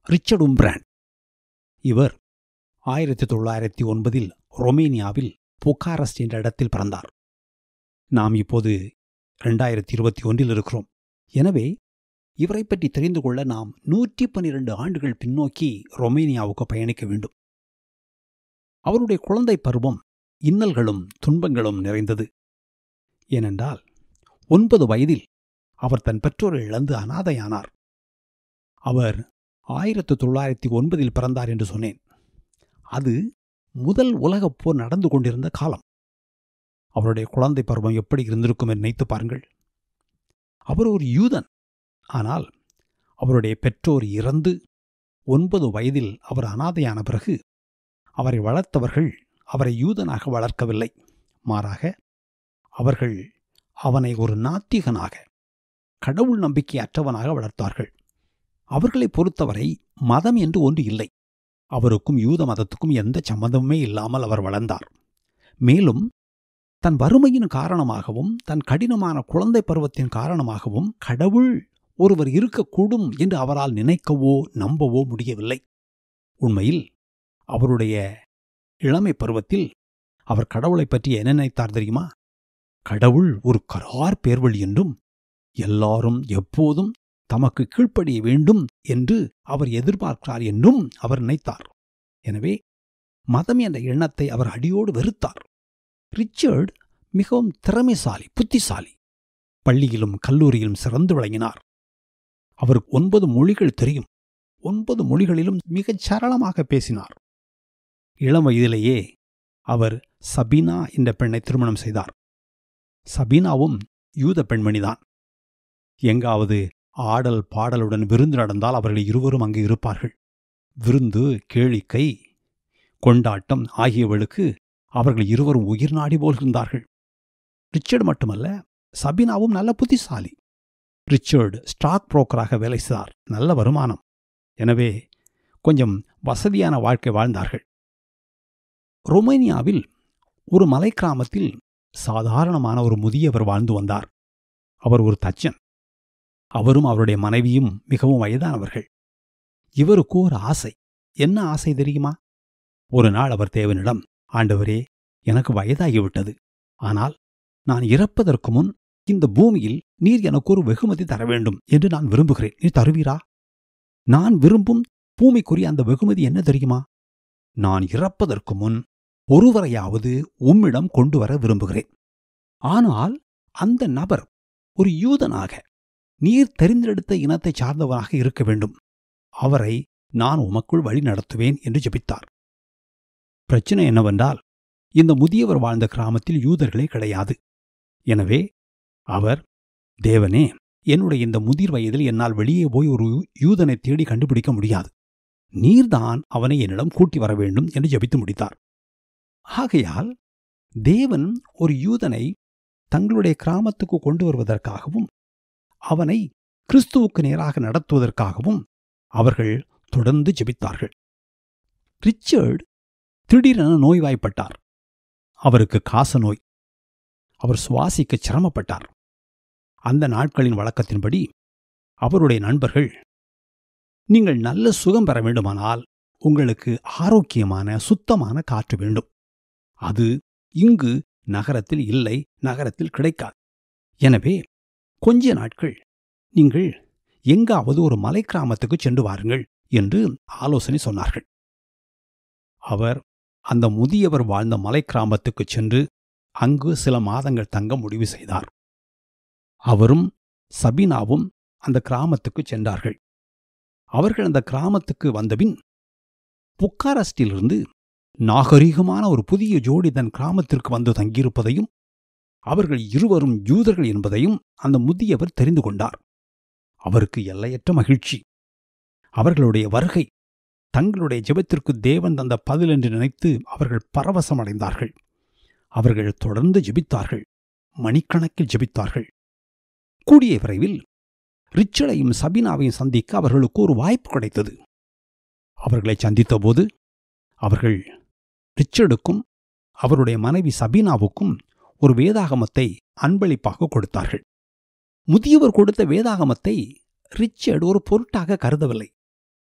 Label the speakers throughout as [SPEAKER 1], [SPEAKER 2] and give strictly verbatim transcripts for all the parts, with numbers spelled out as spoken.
[SPEAKER 1] Richard உம்பிராண்ட். இவர் ஆயிரத்தி தொள்ளாயிரத்தி ஒன்பதில் ரொமேனியாவில் புகாரெஸ்ட் என்ற இடத்தில் பிறந்தார். நாம் இப்போது இரண்டாயிரத்தி இருபத்தி ஒன்றில் இருக்கிறோம். எனவே இவரை பற்றி தெரிந்து கொள்ள நாம் நூற்றி பன்னிரண்டு ஆண்டுகள் பின்னோக்கி ரொமேனியாவுக்கு பயணிக்க வேண்டும். அவருடைய குழந்தை பருவம் இன்னல்களும் துன்பங்களும் நிறைந்தது. ஏனென்றால் ஒன்பது வயதில் அவர் தன் பெற்றோரை இழந்து அனாதையானார். அவர் ஆயிரத்து தொள்ளாயிரத்தி ஒன்பதில் பிறந்தார் என்று சொன்னேன். அது முதல் உலகப் போர் நடந்து கொண்டிருந்த காலம். அவருடைய குழந்தை பருவம் எப்படி இருந்திருக்கும் என்று நினைத்து பாருங்கள். அவர் ஒரு யூதன். ஆனால் அவருடைய பெற்றோர் இறந்து ஒன்பது வயதில் அவர் அனாதையான பிறகு அவரை வளர்த்தவர்கள் அவரை யூதனாக வளர்க்கவில்லை. மாறாக அவர்கள் அவனை ஒரு நாத்திகனாக, கடவுள் நம்பிக்கையற்றவனாக வளர்த்தார்கள். அவர்களை பொறுத்தவரை மதம் என்று ஒன்று இல்லை. அவருக்கும் யூத மதத்துக்கும் எந்த சம்பந்தமுமே இல்லாமல் அவர் வளர்ந்தார். மேலும் தன் வறுமையின் காரணமாகவும் தன் கடினமான குழந்தை பருவத்தின் காரணமாகவும் கடவுள் ஒருவர் இருக்கக்கூடும் என்று அவரால் நினைக்கவோ நம்பவோ முடியவில்லை. உண்மையில் அவருடைய இளமை பருவத்தில் அவர் கடவுளை பற்றி என்ன நினைத்தார் தெரியுமா? கடவுள் ஒரு கரார் பேர்வழி என்றும் எல்லாரும் எப்போதும் தமக்கு கீழ்ப்படிய வேண்டும் என்று அவர் எதிர்பார்க்கிறார் என்றும் அவர் நினைத்தார். எனவே மதம் என்ற எண்ணத்தை அவர் அடியோடு வெறுத்தார். ரிச்சர்ட் மிகவும் திறமைசாலி, புத்திசாலி. பள்ளியிலும் கல்லூரியிலும் சிறந்து விளங்கினார். அவருக்கு ஒன்பது மொழிகள் தெரியும். ஒன்பது மொழிகளிலும் மிகச் சரளமாக பேசினார். இளம் வயதிலேயே அவர் சபீனா என்ற பெண்ணை திருமணம் செய்தார். சபீனாவும் யூத பெண்மணிதான். எங்காவது ஆடல் பாடலுடன் விருந்து நடந்தால் அவர்கள் இருவரும் அங்கு இருப்பார்கள். விருந்து, கேளிக்கை, கொண்டாட்டம் ஆகியவர்களுக்கு அவர்கள் இருவரும் உயிர் நாடி போல் இருந்தார்கள். ரிச்சர்ட் மட்டுமல்ல, சபீனாவும் நல்ல புத்திசாலி. ரிச்சர்ட் ஸ்டாக் புரோக்கராக வேலை செய்தார். நல்ல வருமானம். எனவே கொஞ்சம் வசதியான வாழ்க்கை வாழ்ந்தார்கள். ரொமேனியாவில் ஒரு மலை கிராமத்தில் சாதாரணமான ஒரு முதியவர் வாழ்ந்து வந்தார். அவர் ஒரு தச்சன். அவரும் அவருடைய மனைவியும் மிகவும் வயதானவர்கள். இவருக்கு ஒரு ஆசை. என்ன ஆசை தெரியுமா? ஒரு நாள் அவர் தேவனிடம், ஆண்டவரே, எனக்கு வயதாகிவிட்டது. ஆனால் நான் இறப்பதற்கு முன் இந்த பூமியில் நீர் எனக்கு ஒரு வெகுமதி தர வேண்டும் என்று நான் விரும்புகிறேன். நீர் தருவீரா? நான் விரும்பும் பூமிக்குரிய அந்த வெகுமதி என்ன தெரியுமா? நான் இறப்பதற்கு முன் ஒருவரையாவது உம்மிடம் கொண்டு வர விரும்புகிறேன். ஆனால் அந்த நபர் ஒரு யூதனாக, நீர் தெரிந்தெடுத்த இனத்தை சார்ந்தவனாக இருக்க வேண்டும். அவரை நான் உமக்குள் வழி நடத்துவேன் என்று ஜெபித்தார். பிரச்சனை என்னவென்றால், இந்த முதியவர் வாழ்ந்த கிராமத்தில் யூதர்களே கிடையாது. எனவே அவர், தேவனே, என்னுடைய இந்த முதிர் வயதில் என்னால் வெளியே போய் ஒரு யூதனை தேடி கண்டுபிடிக்க முடியாது. நீர்தான் அவனை என்னிடம் கூட்டி வர வேண்டும் என்று ஜெபித்து முடித்தார். ஆகையால் தேவன் ஒரு யூதனை தங்களுடைய கிராமத்துக்கு கொண்டு வருவதற்காகவும் அவனை கிறிஸ்துவுக்கு நேராக நடத்துவதற்காகவும் அவர்கள் தொடர்ந்து ஜெபித்தார்கள். ரிச்சர்ட் திடீரென நோய்வாய்ப்பட்டார். அவருக்கு காச நோய். அவர் சுவாசிக்க சிரமப்பட்டார். அந்த நாட்களின் வழக்கத்தின்படி அவருடைய நண்பர்கள், நீங்கள் நல்ல சுகம் பெற வேண்டுமானால் உங்களுக்கு ஆரோக்கியமான சுத்தமான காற்று வேண்டும். அது இங்கு நகரத்தில் இல்லை, நகரத்தில் கிடைக்காது. எனவே கொஞ்ச நாட்கள் நீங்கள் எங்காவது ஒரு மலை கிராமத்துக்கு சென்று வாருங்கள் என்று ஆலோசனை சொன்னார்கள். அவர் அந்த முதியவர் வாழ்ந்த மலை கிராமத்துக்கு சென்று அங்கு சில மாதங்கள் தங்க முடிவு செய்தார். அவரும் சபீனாவும் அந்த கிராமத்துக்கு சென்றார்கள். அவர்கள் அந்த கிராமத்துக்கு வந்தபின் புக்காரெஸ்டிலிருந்து நாகரீகமான ஒரு புதிய ஜோடி தன் கிராமத்திற்கு வந்து தங்கியிருப்பதையும் அவர்கள் இருவரும் யூதர்கள் என்பதையும் அந்த முதியவர் தெரிந்து கொண்டார். அவருக்கு எல்லையற்ற மகிழ்ச்சி. அவர்களுடைய வருகை தங்களுடைய ஜெபத்திற்கு தேவன் தந்த பதில் என்று நினைத்து அவர்கள் பரவசமடைந்தார்கள். அவர்கள் தொடர்ந்து ஜெபித்தார்கள். மணிக்கணக்கில் ஜெபித்தார்கள். கூடிய விரைவில் ரிச்சர்டையும் சபீனாவையும் சந்திக்க அவர்களுக்கு ஒரு வாய்ப்பு கிடைத்தது. அவர்களை சந்தித்தபோது அவர்கள் ரிச்சர்டுக்கும் அவருடைய மனைவி சபீனாவுக்கும் ஒரு வேதாகமத்தை அன்பளிப்பாக கொடுத்தார்கள். முதியவர் கொடுத்த வேதாகமத்தை ரிச்சர்ட் ஒரு பொருட்டாக கருதவில்லை.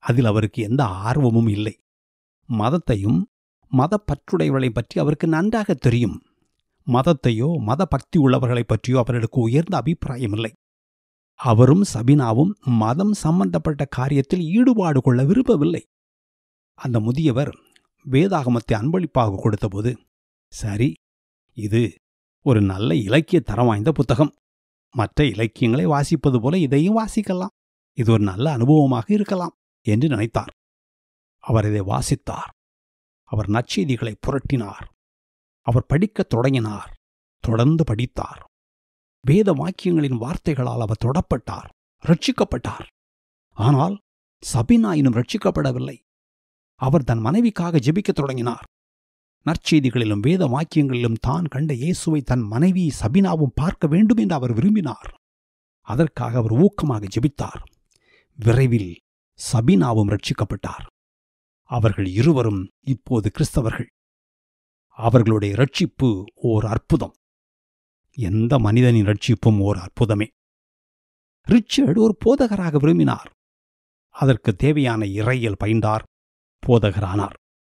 [SPEAKER 1] அதில் அவருக்கு எந்த ஆர்வமும் இல்லை. மதத்தையும் மத பற்றுடையவர்களை பற்றி அவருக்கு நன்றாக தெரியும். மதத்தையோ மத பக்தி உள்ளவர்களைப் பற்றியோ அவர்களுக்கு உயர்ந்த அபிப்பிராயம் இல்லை. அவரும் சபினாவும் மதம் சம்பந்தப்பட்ட காரியத்தில் ஈடுபாடு கொள்ள விரும்பவில்லை. அந்த முதியவர் வேதாகமத்தை அன்பளிப்பாக கொடுத்தபோது, சரி, இது ஒரு நல்ல இலக்கிய தரம் வாய்ந்த புத்தகம், மற்ற இலக்கியங்களை வாசிப்பது போல இதையும் வாசிக்கலாம், இது ஒரு நல்ல அனுபவமாக இருக்கலாம் என்று நினைத்தார். அவர் இதை வாசித்தார். அவர் நற்செய்திகளை புரட்டினார். அவர் படிக்கத் தொடங்கினார். தொடர்ந்து படித்தார். வேத வாக்கியங்களின் வார்த்தைகளால் அவர் தொடப்பட்டார், ரட்சிக்கப்பட்டார். ஆனால் சபினா இன்னும் ரட்சிக்கப்படவில்லை. அவர் தன் மனைவிக்காக ஜெபிக்கத் தொடங்கினார். நற்செய்திகளிலும் வேத வாக்கியங்களிலும் தான் கண்ட இயேசுவை தன் மனைவி சபினாவும் பார்க்க வேண்டும் என்று அவர் விரும்பினார். அதற்காக அவர் ஊக்கமாக ஜெபித்தார். விரைவில் சபினாவும் ரட்சிக்கப்பட்டார். அவர்கள் இருவரும் இப்போது கிறிஸ்தவர்கள். அவர்களுடைய ரட்சிப்பு ஓர் அற்புதம். எந்த மனிதனின் ரட்சிப்பும் ஓர் அற்புதமே. ரிச்சர்ட் ஒரு போதகராக விரும்பினார். அதற்கு தேவையான இறையியல் பயின்றார், போதகரானார்.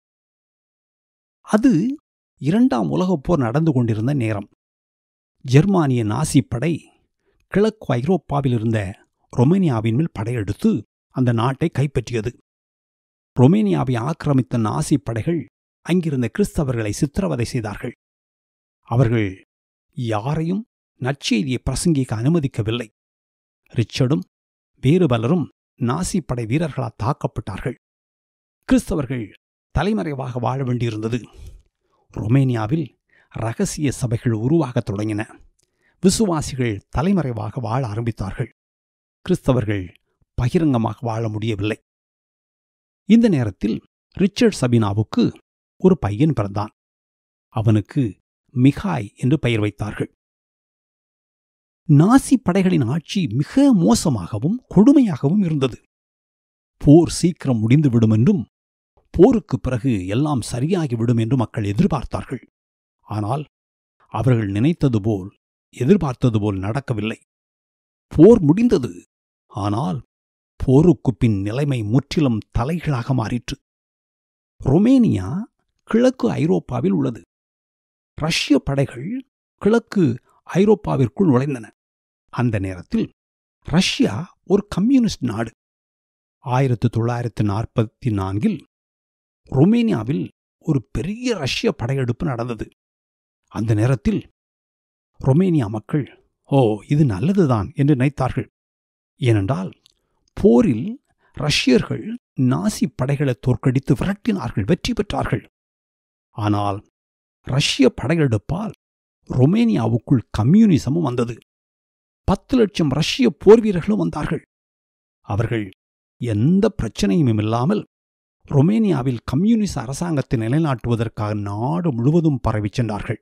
[SPEAKER 1] அது இரண்டாம் உலகப் போர் நடந்து கொண்டிருந்த நேரம். ஜெர்மானிய நாசி படை கிழக்கு ஐரோப்பாவில் இருந்த ரொமேனியாவின் மேல் படையெடுத்து அந்த நாட்டை கைப்பற்றியது. ரொமேனியாவை ஆக்கிரமித்த நாசி படைகள் அங்கிருந்த கிறிஸ்தவர்களை சித்திரவதை செய்தார்கள். அவர்கள் யாரையும் நற்செய்தியை பிரசங்கிக்க அனுமதிக்கவில்லை. ரிச்சர்டும் வேறு பலரும் நாசி படை வீரர்களால் தாக்கப்பட்டார்கள். கிறிஸ்தவர்கள் தலைமறைவாக வாழ வேண்டியிருந்தது. ரொமேனியாவில் இரகசிய சபைகள் உருவாகத் தொடங்கின. விசுவாசிகள் தலைமறைவாக வாழ ஆரம்பித்தார்கள். கிறிஸ்தவர்கள் பகிரங்கமாக வாழ முடியவில்லை. இந்த நேரத்தில் ரிச்சர்ட் சபினாவுக்கு ஒரு பையன் பிறந்தான். அவனுக்கு மிகாய் என்று பெயர் வைத்தார்கள். நாசி படைகளின் ஆட்சி மிக மோசமாகவும் கொடுமையாகவும் இருந்தது. போர் சீக்கிரம் முடிந்துவிடும் என்றும் போருக்கு பிறகு எல்லாம் சரியாகிவிடும் என்று மக்கள் எதிர்பார்த்தார்கள். ஆனால் அவர்கள் நினைத்தது போல் எதிர்பார்த்தது போல் நடக்கவில்லை. போர் முடிந்தது. ஆனால் போருக்கு பின் நிலைமை முற்றிலும் தலைகீழாக மாறிற்று. ரொமேனியா கிழக்கு ஐரோப்பாவில் உள்ளது. ரஷ்ய படைகள் கிழக்கு ஐரோப்பாவிற்குள் நுழைந்தன. அந்த நேரத்தில் ரஷ்யா ஒரு கம்யூனிஸ்ட் நாடு. ஆயிரத்தி தொள்ளாயிரத்தி நாற்பத்தி நான்கில் ரொமேனியாவில் ஒரு பெரிய ரஷ்ய படையெடுப்பு நடந்தது. அந்த நேரத்தில் ரொமேனியா மக்கள், ஓ, இது நல்லதுதான் என்று நினைத்தார்கள். ஏனென்றால் போரில் ரஷ்யர்கள் நாசி படைகளை தோற்கடித்து விரட்டினார்கள், வெற்றி பெற்றார்கள். ஆனால் ரஷ்ய படையெடுப்பால் ரொமேனியாவுக்குள் கம்யூனிசமும் வந்தது. பத்து லட்சம் ரஷ்ய போர் வீரர்களும் வந்தார்கள். அவர்கள் எந்த பிரச்சனையும் இல்லாமல் ரொமேனியாவில் கம்யூனிச அரசாங்கத்தை நிலைநாட்டுவதற்காக நாடு முழுவதும் பரவிச் சென்றார்கள்.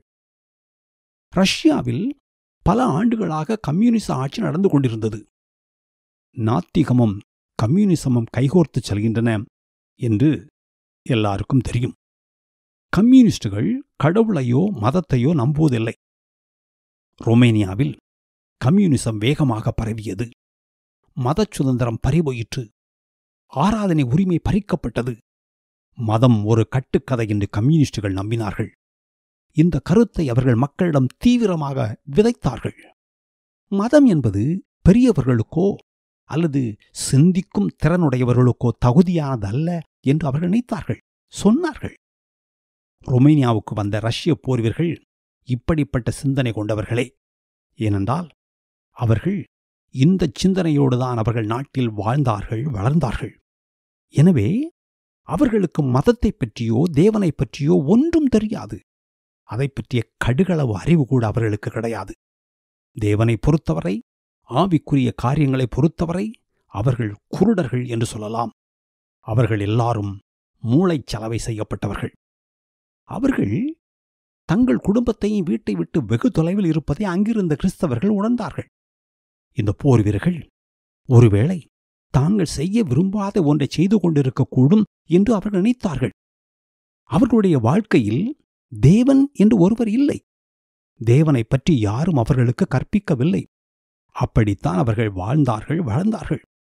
[SPEAKER 1] ரஷ்யாவில் பல ஆண்டுகளாக கம்யூனிச ஆட்சி நடந்து கொண்டிருந்தது. நாத்திகமும் கம்யூனிசமும் கைகோர்த்து செல்கின்றன என்று எல்லாருக்கும் தெரியும். கம்யூனிஸ்டுகள் கடவுளையோ மதத்தையோ நம்புவதில்லை. ரொமேனியாவில் கம்யூனிசம் வேகமாக பரவியது. மத சுதந்திரம் பறிபோயிற்று. ஆராதனை உரிமை பறிக்கப்பட்டது. மதம் ஒரு கட்டுக்கதை என்று கம்யூனிஸ்டுகள் நம்பினார்கள். இந்த கருத்தை அவர்கள் மக்களிடம் தீவிரமாக விதைத்தார்கள். மதம் என்பது பெரியவர்களுக்கோ அல்லது சிந்திக்கும் திறனுடையவர்களுக்கோ தகுதியானதல்ல என்று அவர்கள் நினைத்தார்கள், சொன்னார்கள். ரொமேனியாவுக்கு வந்த ரஷ்ய போர்வீரர்கள் இப்படிப்பட்ட சிந்தனை கொண்டவர்களே. ஏனென்றால் அவர்கள் இந்த சிந்தனையோடுதான் அவர்கள் நாட்டில் வாழ்ந்தார்கள், வளர்ந்தார்கள். எனவே அவர்களுக்கு மதத்தை பற்றியோ தேவனை பற்றியோ ஒன்றும் தெரியாது. அதை பற்றிய கடுகளவு அறிவு கூட அவர்களுக்கு கிடையாது. தேவனை பொறுத்தவரை, ஆவிக்குரிய காரியங்களை பொறுத்தவரை அவர்கள் குருடர்கள் என்று சொல்லலாம். அவர்கள் எல்லாரும் மூளைச்சலவை செய்யப்பட்டவர்கள். அவர்கள் தங்கள் குடும்பத்தையும் வீட்டை விட்டு வெகு தொலைவில் இருப்பதை அங்கிருந்த கிறிஸ்தவர்கள் உணர்ந்தார்கள். இந்த போர் வீரர்கள் ஒருவேளை தாங்கள் செய்ய விரும்பாத ஒன்றை செய்து கொண்டிருக்கக்கூடும் என்று அவர்கள் நினைத்தார்கள். அவர்களுடைய வாழ்க்கையில் தேவன் என்று ஒருவர் இல்லை. தேவனை பற்றி யாரும் அவர்களுக்கு கற்பிக்கவில்லை. அப்படித்தான் அவர்கள் வாழ்ந்தார்கள், வளர்ந்தார்கள்.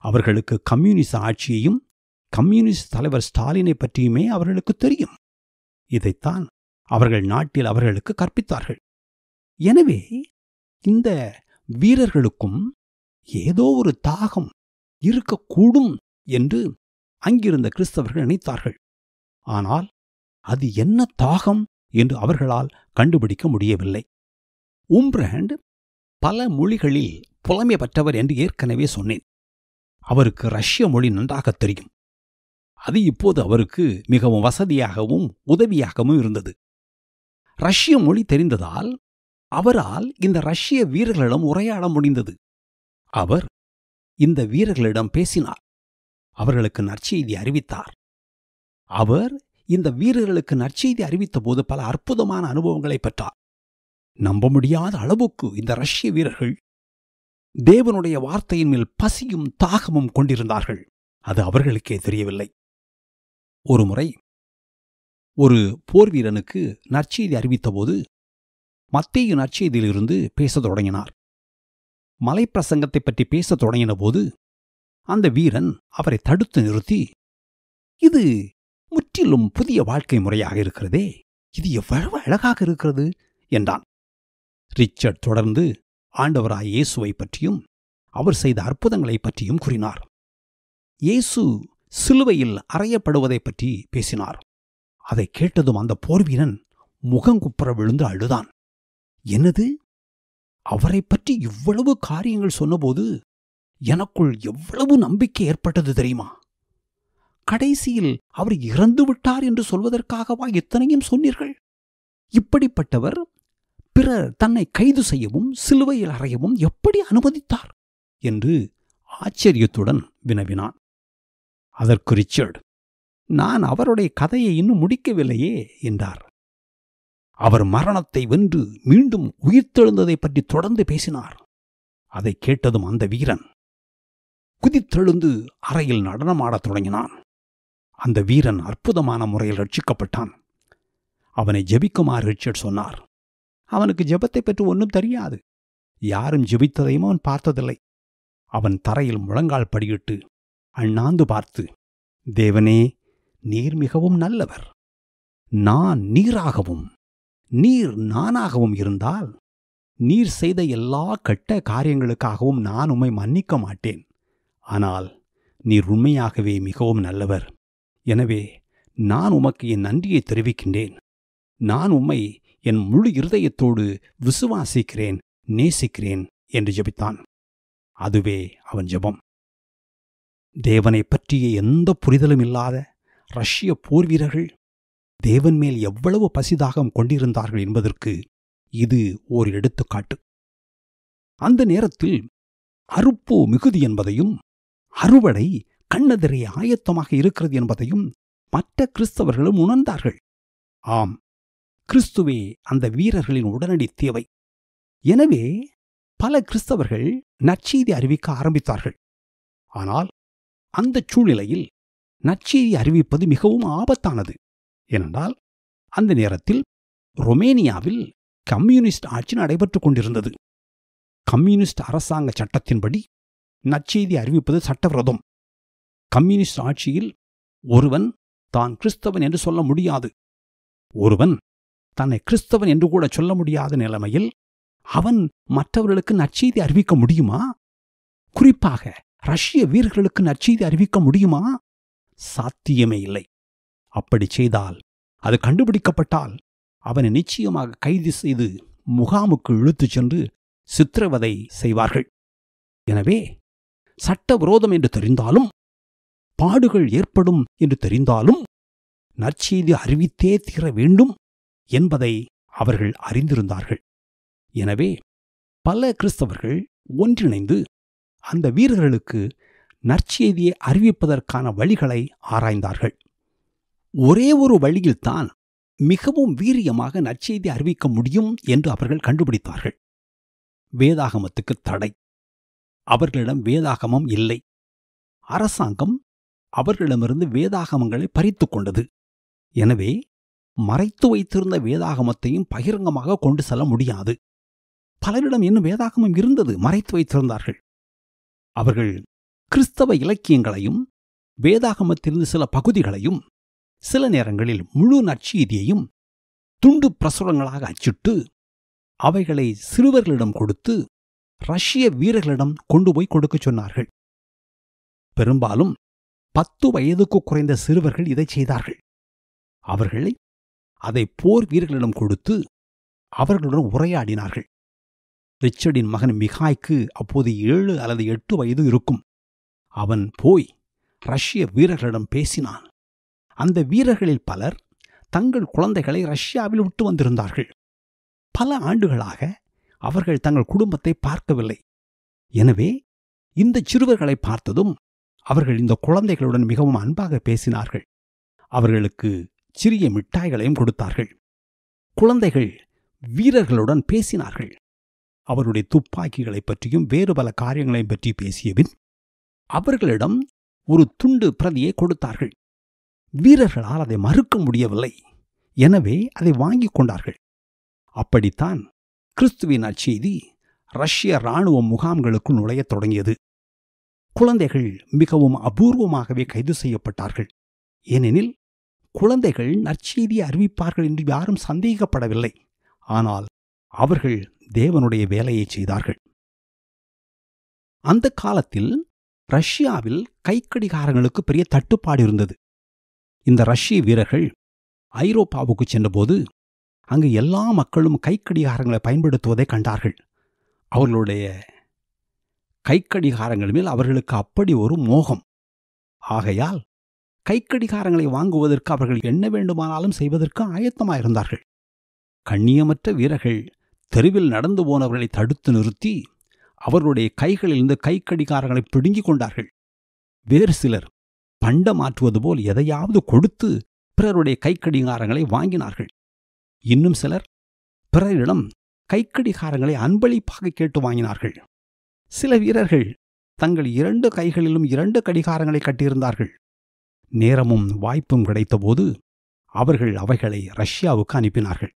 [SPEAKER 1] அவர்களுக்கு கம்யூனிஸ்ட் ஆட்சியையும் கம்யூனிஸ்ட் தலைவர் ஸ்டாலினை பற்றியுமே அவர்களுக்கு தெரியும். இதைத்தான் அவர்கள் நாட்டில் அவர்களுக்கு கற்பித்தார்கள். எனவே இந்த வீரர்களுக்கும் ஏதோ ஒரு தாகம் இருக்கக்கூடும் என்று அங்கிருந்த கிறிஸ்தவர்கள் நினைத்தார்கள். ஆனால் அது என்ன தாகம் என்று அவர்களால் கண்டுபிடிக்க முடியவில்லை. வுர்ம்ப்ராண்ட் பல மொழிகளில் புலமை பெற்றவர் என்று ஏற்கனவே சொன்னேன். அவருக்கு ரஷ்ய மொழி நன்றாக தெரியும். அது இப்போது அவருக்கு மிகவும் வசதியாகவும் உதவியாகவும் இருந்தது. ரஷ்ய மொழி தெரிந்ததால் அவரால் இந்த ரஷ்ய வீரர்களிடம் உரையாட முடிந்தது. அவர் இந்த வீரர்களிடம் பேசினார். அவர்களுக்கு நற்செய்தி அறிவித்தார். அவர் இந்த வீரர்களுக்கு நற்செய்தி அறிவித்தபோது பல அற்புதமான அனுபவங்களை பெற்றார். நம்ப முடியாத அளவுக்கு இந்த ரஷ்ய வீரர்கள் தேவனுடைய வார்த்தையின் மேல் பசியும் தாகமும் கொண்டிருந்தார்கள். அது அவர்களுக்கே தெரியவில்லை. ஒருமுறை ஒரு போர் வீரனுக்கு நற்செய்தி அறிவித்தபோது மத்தேயு நற்செய்தியிலிருந்து பேசத் தொடங்கினார். மலைப்பிரசங்கத்தை பற்றி பேசத் தொடங்கின போது அந்த வீரன் அவரை தடுத்து நிறுத்தி, இது முற்றிலும் புதிய வாழ்க்கை முறையாக இருக்கிறதே, இது எவ்வளவு அழகாக இருக்கிறது என்றான். ரிச்சர்ட் தொடர்ந்து ஆண்டவராய் இயேசுவை பற்றியும் அவர் செய்த அற்புதங்களை பற்றியும் கூறினார். இயேசு சிலுவையில் அறையப்படுவதை பற்றி பேசினார். அதை கேட்டதும் அந்த போர்வீரன் முகங்குப்புற விழுந்து அழுதான். என்னது, அவரை பற்றி இவ்வளவு காரியங்கள் சொன்னபோது எனக்குள் எவ்வளவு நம்பிக்கை ஏற்பட்டது தெரியுமா? கடைசியில் அவர் இறந்து விட்டார் என்று சொல்வதற்காகவா எத்தனையும் சொன்னீர்கள்? இப்படிப்பட்டவர் பிறர் தன்னை கைது செய்யவும் சிலுவையில் அறையவும் எப்படி அனுமதித்தார் என்று ஆச்சரியத்துடன் வினவினான். அதற்கு ரிச்சர்ட், நான் அவருடைய கதையை இன்னும் முடிக்கவில்லையே என்றார். அவர் மரணத்தை வென்று மீண்டும் உயிர்த்தெழுந்ததை பற்றி தொடர்ந்து பேசினார். அதை கேட்டதும் அந்த வீரன் குதித்தெழுந்து அறையில் நடனமாடத் தொடங்கினான். அந்த வீரன் அற்புதமான முறையில் ரட்சிக்கப்பட்டான். அவனை ஜெபிக்குமாறு ரிச்சர்ட் சொன்னார். அவனுக்கு ஜெபத்தை பற்றி ஒன்றும் தெரியாது. யாரும் ஜெபித்ததையும் அவன் பார்த்ததில்லை. அவன் தரையில் முழங்கால் படியிட்டு அண்ணாந்து பார்த்து, தேவனே, நீர் மிகவும் நல்லவர். நான் நீராகவும் நீர் நானாகவும் இருந்தால் நீர் செய்த எல்லா கெட்ட காரியங்களுக்காகவும் நான் உம்மை மன்னிக்க மாட்டேன். ஆனால் நீர் உண்மையாகவே மிகவும் நல்லவர். எனவே நான் உமக்கு என் நன்றியை தெரிவிக்கின்றேன். நான் உம்மை என் முழு இருதயத்தோடு விசுவாசிக்கிறேன், நேசிக்கிறேன் என்று ஜெபித்தான். அதுவே அவன் ஜெபம். தேவனை பற்றிய எந்த புரிதலும் இல்லாத ரஷ்ய போர் வீரர்கள் தேவன் மேல் எவ்வளவு பசிதாகம் கொண்டிருந்தார்கள் என்பதற்கு இது ஓர் எடுத்துக்காட்டு. அந்த நேரத்தில் அறுப்பு மிகுதி என்பதையும் அறுவடை கண்ணெதிரே ஆயத்தமாக இருக்கிறது என்பதையும் மற்ற கிறிஸ்தவர்களும் உணர்ந்தார்கள். ஆம், கிறிஸ்துவே அந்த வீரர்களின் உடனடி தேவை. எனவே பல கிறிஸ்தவர்கள் நற்செய்தி அறிவிக்க ஆரம்பித்தார்கள். ஆனால் அந்த சூழ்நிலையில் நற்செய்தி அறிவிப்பது மிகவும் ஆபத்தானது. ஏனென்றால் அந்த நேரத்தில் ரொமேனியாவில் கம்யூனிஸ்ட் ஆட்சி நடைபெற்றுக் கொண்டிருந்தது. கம்யூனிஸ்ட் அரசாங்க சட்டத்தின்படி நற்செய்தி அறிவிப்பது சட்டவிரோதம். கம்யூனிஸ்ட் ஆட்சியில் ஒருவன் தான் கிறிஸ்தவன் என்று சொல்ல முடியாது. ஒருவன் தன்னை கிறிஸ்தவன் என்று கூட சொல்ல முடியாத நிலைமையில் அவன் மற்றவர்களுக்கு நற்செய்தி அறிவிக்க முடியுமா? குறிப்பாக ரஷ்ய வீரர்களுக்கு நற்செய்தி அறிவிக்க முடியுமா? சாத்தியமே இல்லை. அப்படி செய்தால், அது கண்டுபிடிக்கப்பட்டால் அவனை நிச்சயமாக கைது செய்து முகாமுக்கு இழுத்துச் சென்று சித்திரவதை செய்வார்கள். எனவே சட்டவிரோதம் என்று தெரிந்தாலும், பாடுகள் ஏற்படும் என்று தெரிந்தாலும் நற்செய்தி அறிவித்தே தீர வேண்டும் என்பதை அவர்கள் அறிந்திருந்தார்கள். எனவே பல கிறிஸ்தவர்கள் ஒன்றிணைந்து அந்த வீரர்களுக்கு நற்செய்தியை அறிவிப்பதற்கான வழிகளை ஆராய்ந்தார்கள். ஒரே ஒரு வழியில்தான் மிகவும் வீரியமாக நற்செய்தி அறிவிக்க முடியும் என்று அவர்கள் கண்டுபிடித்தார்கள். வேதாகமத்துக்கு தடை. அவர்களிடம் வேதாகமம் இல்லை. அரசாங்கம் அவர்களிடமிருந்து வேதாகமங்களை பறித்து கொண்டது. எனவே மறைத்து வைத்திருந்த வேதாகமத்தையும் பகிரங்கமாக கொண்டு செல்ல முடியாது. பலரிடம் இன்னும் வேதாகமம் இருந்தது, மறைத்து வைத்திருந்தார்கள். அவர்கள் கிறிஸ்தவ இலக்கியங்களையும் வேதாகமத்திலிருந்து சில பகுதிகளையும் சில நேரங்களில் முழு நற்செய்தியையும் துண்டு பிரசுரங்களாக அச்சிட்டு அவைகளை சிறுவர்களிடம் கொடுத்து ரஷ்ய வீரர்களிடம் கொண்டு போய் கொடுக்கச் சொன்னார்கள். பெரும்பாலும் பத்து வயதுக்கு குறைந்த சிறுவர்கள் இதை செய்தார்கள். அவர்களை அதை போர் வீரர்களிடம் கொடுத்து அவர்களுடன் உரையாடினார்கள். ரிச்சர்டின் மகன் மிகாய்க்கு அப்போது ஏழு அல்லது எட்டு வயது இருக்கும். அவன் போய் ரஷ்ய வீரர்களிடம் பேசினான். அந்த வீரர்களில் பலர் தங்கள் குழந்தைகளை ரஷ்யாவில் விட்டு வந்திருந்தார்கள். பல ஆண்டுகளாக அவர்கள் தங்கள் குடும்பத்தை பார்க்கவில்லை. எனவே இந்த சிறுவர்களை பார்த்ததும் அவர்கள் இந்த குழந்தைகளுடன் மிகவும் அன்பாக பேசினார்கள். அவர்களுக்கு சிறிய மிட்டாய்களையும் கொடுத்தார்கள். குழந்தைகள் வீரர்களுடன் பேசினார்கள். அவருடைய துப்பாக்கிகளைப் பற்றியும் வேறு பல காரியங்களையும் பற்றி பேசியபின் அவர்களிடம் ஒரு துண்டு பிரதியை கொடுத்தார்கள். வீரர்களால் அதை மறுக்க முடியவில்லை. எனவே அதை வாங்கிக் கொண்டார்கள். அப்படித்தான் கிறிஸ்துவின் நற்செய்தி ரஷ்ய இராணுவ முகாம்களுக்குள் நுழையத் தொடங்கியது. குழந்தைகள் மிகவும் அபூர்வமாகவே கைது செய்யப்பட்டார்கள். ஏனெனில் குழந்தைகள் நற்செய்தியை அறிவிப்பார்கள் என்று யாரும் சந்தேகப்படவில்லை. ஆனால் அவர்கள் தேவனுடைய வேலையை செய்தார்கள். அந்த காலத்தில் ரஷ்யாவில் கைக்கடிகாரங்களுக்கு பெரிய தட்டுப்பாடு இருந்தது. இந்த ரஷ்ய வீரர்கள் ஐரோப்பாவுக்கு சென்றபோது அங்கு எல்லா மக்களும் கைக்கடிகாரங்களை பயன்படுத்துவதை கண்டார்கள். அவர்களுடைய கைக்கடிகாரங்கள் மேல் அவர்களுக்கு அப்படி ஒரு மோகம். ஆகையால் கைக்கடிகாரங்களை வாங்குவதற்கு அவர்கள் என்ன வேண்டுமானாலும் செய்வதற்கு ஆயத்தமாயிருந்தார்கள். கண்ணியமற்ற வீரர்கள் தெருவில் நடந்து போனவர்களை தடுத்து நிறுத்தி அவர்களுடைய கைகளிலிருந்து கைக்கடிகாரங்களை பிடுங்கிக் கொண்டார்கள். வேறு சிலர் பண்ட மாற்றுவது போல் எதையாவது கொடுத்து பிறருடைய கைக்கடிகாரங்களை வாங்கினார்கள். இன்னும் சிலர் பிறரிடம் கைக்கடிகாரங்களை அன்பளிப்பாக கேட்டு வாங்கினார்கள். சில வீரர்கள் தங்கள் இரண்டு கைகளிலும் இரண்டு கடிகாரங்களை கட்டியிருந்தார்கள். நேரமும் வாய்ப்பும் கிடைத்தபோது அவர்கள் அவைகளை ரஷ்யாவுக்கு அனுப்பினார்கள்.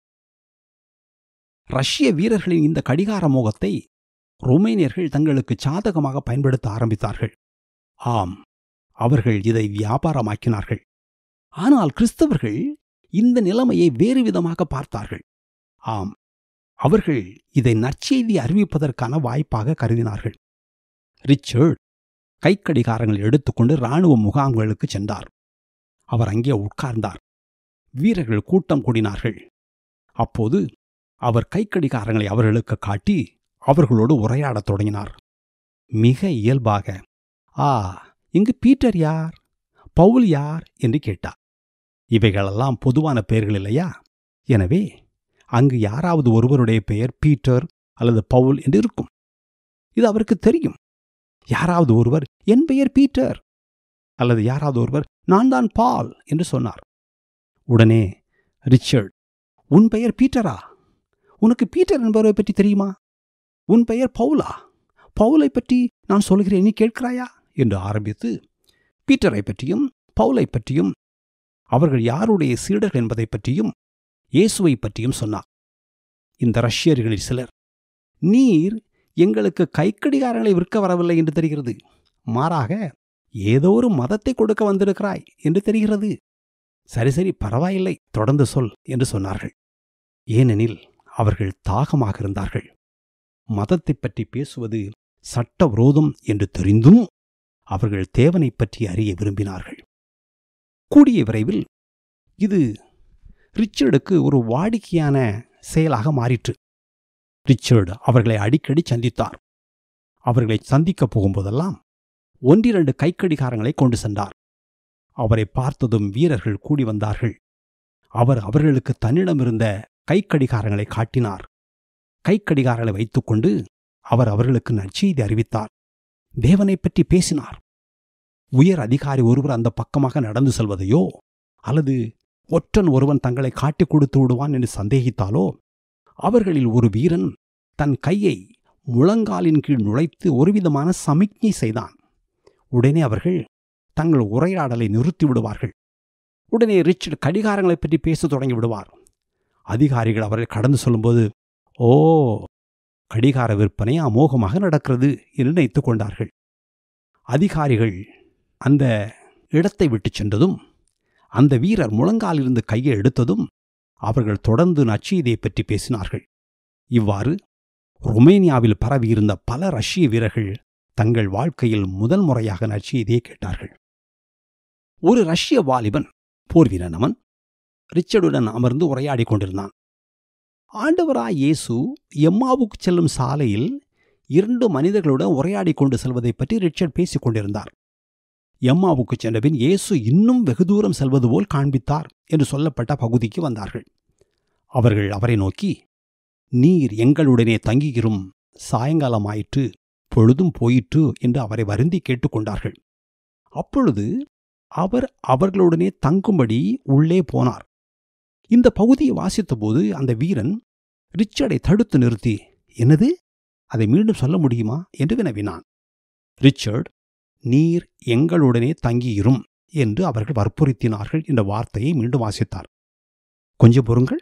[SPEAKER 1] ரஷ்ய வீரர்களின் இந்த கடிகார மோகத்தை ரோமேனியர்கள் தங்களுக்கு சாதகமாக பயன்படுத்த ஆரம்பித்தார்கள். ஆம், அவர்கள் இதை வியாபாரமாக்கினார்கள். ஆனால் கிறிஸ்தவர்கள் இந்த நிலைமையை வேறு விதமாக பார்த்தார்கள். ஆம், அவர்கள் இதை நற்செய்தி அறிவிப்பதற்கான வாய்ப்பாக கருதினார்கள். ரிச்சர்ட் கைக்கடிகாரங்களை எடுத்துக்கொண்டு இராணுவ முகாம்களுக்கு சென்றார். அவர் அங்கே உட்கார்ந்தார். வீரர்கள் கூட்டம் கூடினார்கள். அப்போது அவர் கைக்கடிகாரங்களை அவர்களுக்கு காட்டி அவர்களோடு உரையாடத் தொடங்கினார். மிக இயல்பாக, ஆ, இங்கு பீட்டர் யார், பவுல் யார் என்று கேட்டார். இவைகளெல்லாம் பொதுவான பெயர்கள் இல்லையா? எனவே அங்கு யாராவது ஒருவருடைய பெயர் பீட்டர் அல்லது பவுல் என்று இருக்கும். இது அவருக்கு தெரியும். யாராவது ஒருவர் என் பெயர் பீட்டர் அல்லது யாராவது ஒருவர் நான் தான் பால் என்று சொன்னார். உடனே ரிச்சர்ட், உன் பெயர் பீட்டரா? உனக்கு பீட்டர் என்பவரை பற்றி தெரியுமா? உன் பெயர் பவுலா? பவுலை பற்றி நான் சொல்கிறேன், நீ கேட்கிறாயா என்று ஆரம்பித்து பீட்டரை பற்றியும் பவுலை பற்றியும் அவர்கள் யாருடைய சீடர்கள் என்பதை பற்றியும் இயேசுவை பற்றியும் சொன்னார். இந்த ரஷ்யர்களில் சிலர், நீர் எங்களுக்கு கைக்கடிகாரங்களை விற்க வரவில்லை என்று தெரிகிறது, மாறாக ஏதோ ஒரு மதத்தை கொடுக்க வந்திருக்கிறாய் என்று தெரிகிறது. சரி சரி பரவாயில்லை, தொடர்ந்து சொல் என்று சொன்னார்கள். ஏனெனில் அவர்கள் தாகமாக இருந்தார்கள். மதத்தை பற்றி பேசுவது சட்டவிரோதம் என்று தெரிந்தும் அவர்கள் தேவனை பற்றி அறிய விரும்பினார்கள். கூடிய விரைவில் இது ரிச்சர்டுக்கு ஒரு வாடிக்கையான செயலாக மாறிற்று. ரிச்சர்டு அவர்களை அடிக்கடி சந்தித்தார். அவர்களை சந்திக்கப் போகும்போதெல்லாம் ஒன்றிரண்டு கைக்கடிகாரங்களை கொண்டு சென்றார். அவரை பார்த்ததும் வீரர்கள் கூடி வந்தார்கள். அவர் அவர்களுக்கு தன்னிடமிருந்த கைக்கடிகாரங்களை காட்டினார். கைக்கடிகாரங்களை வைத்துக்கொண்டு அவர் அவர்களுக்கு நற்செய்தி அறிவித்தார். தேவனை பற்றி பேசினார். உயர் அதிகாரி ஒருவர் அந்த பக்கமாக நடந்து செல்வதையோ அல்லது ஒற்றன் ஒருவன் தங்களை காட்டிக் கொடுத்து விடுவான் என்று சந்தேகித்தாலோ அவர்களில் ஒரு வீரன் தன் கையை முழங்காலின் கீழ் நுழைத்து ஒருவிதமான சமிக்ஞை செய்தான். உடனே அவர்கள் தங்கள் உரையாடலை நிறுத்தி விடுவார்கள். உடனே ரிச்சர்ட் கடிகாரங்களை பற்றி பேச தொடங்கி விடுவார். அதிகாரிகள் அவர்கள் கடந்து சொல்லும்போது, ஓ, கடிகார விற்பனை அமோகமாக நடக்கிறது என்று நினைத்துக் கொண்டார்கள். அதிகாரிகள் அந்த இடத்தை விட்டு சென்றதும் அந்த வீரர் முழங்காலிலிருந்து கையை எடுத்ததும் அவர்கள் தொடர்ந்து நற்செய்தியை பற்றி பேசினார்கள். இவ்வாறு ரொமேனியாவில் பரவியிருந்த பல ரஷ்ய வீரர்கள் தங்கள் வாழ்க்கையில் முதல் முறையாக நற்செய்தியை கேட்டார்கள். ஒரு ரஷ்ய வாலிபன் போர்வீரன் அவன் ரிச்சர்டுடன் அமர்ந்து உரையாடி கொண்டிருந்தான். ஆண்டவராய் இயேசு எம்மாவுக்கு செல்லும் சாலையில் இரண்டு மனிதர்களுடன் உரையாடி கொண்டு செல்வதை பற்றி ரிச்சர்ட் பேசிக் கொண்டிருந்தார். எம்மாவுக்கு சென்றபின் இயேசு இன்னும் வெகு தூரம் செல்வது போல் காண்பித்தார் என்று சொல்லப்பட்ட பகுதிக்கு வந்தார்கள். அவர்கள் அவரை நோக்கி, நீர் எங்களுடனே தங்கியிரும், சாயங்காலமாயிற்று, பொழுதும் போயிற்று என்று அவரை வருந்தி கேட்டுக்கொண்டார்கள். அப்பொழுது அவர் அவர்களுடனே தங்கும்படி உள்ளே போனார். இந்த பகுதியை வாசித்தபோது அந்த வீரன் ரிச்சர்டை தடுத்து நிறுத்தி, என்னது, அதை மீண்டும் சொல்ல முடியுமா என்று வினவினான். ரிச்சர்ட், நீர் எங்களுடனே தங்கியிரும் என்று அவர்கள் வற்புறுத்தினார்கள் என்ற வார்த்தையை மீண்டும் வாசித்தார். கொஞ்சம் பொறுங்கள்,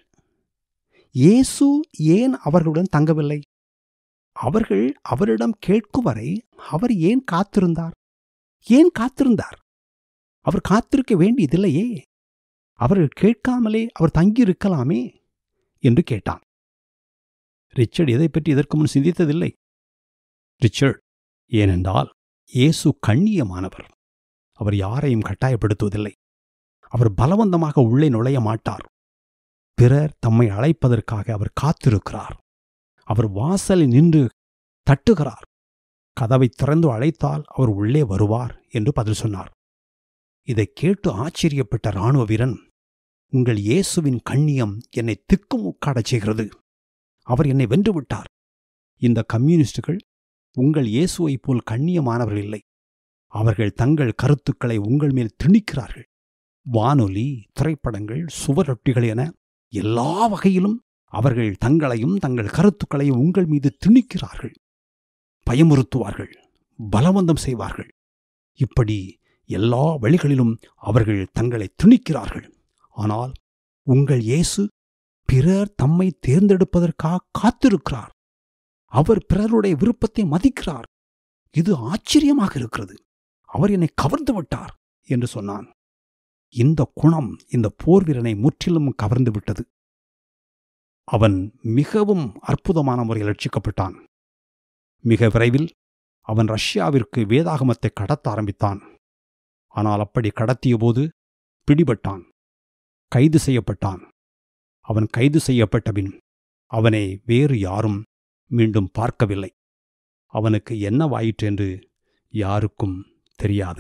[SPEAKER 1] இயேசு ஏன் அவர்களுடன் தங்கவில்லை? அவர்கள் அவரிடம் கேட்கும் வரை அவர் ஏன் காத்திருந்தார்? ஏன் காத்திருந்தார்? அவர் காத்திருக்க வேண்டியதில்லையே, அவர்கள் கேட்காமலே அவர் தங்கியிருக்கலாமே என்று கேட்டான். ரிச்சர்ட் எதை பற்றி இதற்கு முன் சிந்தித்ததில்லை. ரிச்சர்ட், ஏனென்றால் இயேசு கண்ணியமானவர். அவர் யாரையும் கட்டாயப்படுத்துவதில்லை. அவர் பலவந்தமாக உள்ளே நுழைய மாட்டார். பிறர் தம்மை அழைப்பதற்காக அவர் காத்திருக்கிறார். அவர் வாசலில் நின்று தட்டுகிறார். கதவை திறந்து அழைத்தால் அவர் உள்ளே வருவார் என்று பதில் சொன்னார். இதை கேட்டு ஆச்சரியப்பட்ட இராணுவ வீரன், உங்கள் இயேசுவின் கண்ணியம் என்னை திக்குமுக்காடச் செய்கிறது. அவர் என்னை வென்றுவிட்டார். இந்த கம்யூனிஸ்டுகள் உங்கள் இயேசுவைப் போல் கண்ணியமானவர்கள் இல்லை. அவர்கள் தங்கள் கருத்துக்களை உங்கள் மேல் திணிக்கிறார்கள். வானொலி, திரைப்படங்கள், சுவரொட்டிகள் என எல்லா வகையிலும் அவர்கள் தங்களையும் தங்கள் கருத்துக்களையும் உங்கள் மீது திணிக்கிறார்கள். பயமுறுத்துவார்கள், பலவந்தம் செய்வார்கள். இப்படி எல்லா வழிகளிலும் அவர்கள் தங்களை திணிக்கிறார்கள். ஆனால் உங்கள் இயேசு பிறர் தம்மை தேர்ந்தெடுப்பதற்காக காத்திருக்கிறார். அவர் பிறருடைய விருப்பத்தை மதிக்கிறார். இது ஆச்சரியமாக இருக்கிறது. அவர் என்னை கவர்ந்து விட்டார் என்று சொன்னான். இந்த குணம் இந்த போர் வீரனை முற்றிலும் கவர்ந்து விட்டது. அவன் மிகவும் அற்புதமான முறையில் ரட்சிக்கப்பட்டான். மிக விரைவில் அவன் ரஷ்யாவிற்கு வேதாகமத்தை கடத்த ஆரம்பித்தான். ஆனால் அப்படி கடத்திய போது பிடிபட்டான், கைது செய்யப்பட்டான். அவன் கைது செய்யப்பட்டபின் அவனை வேறு யாரும் மீண்டும் பார்க்கவில்லை. அவனுக்கு என்னவாயிற்று என்று யாருக்கும் தெரியாது.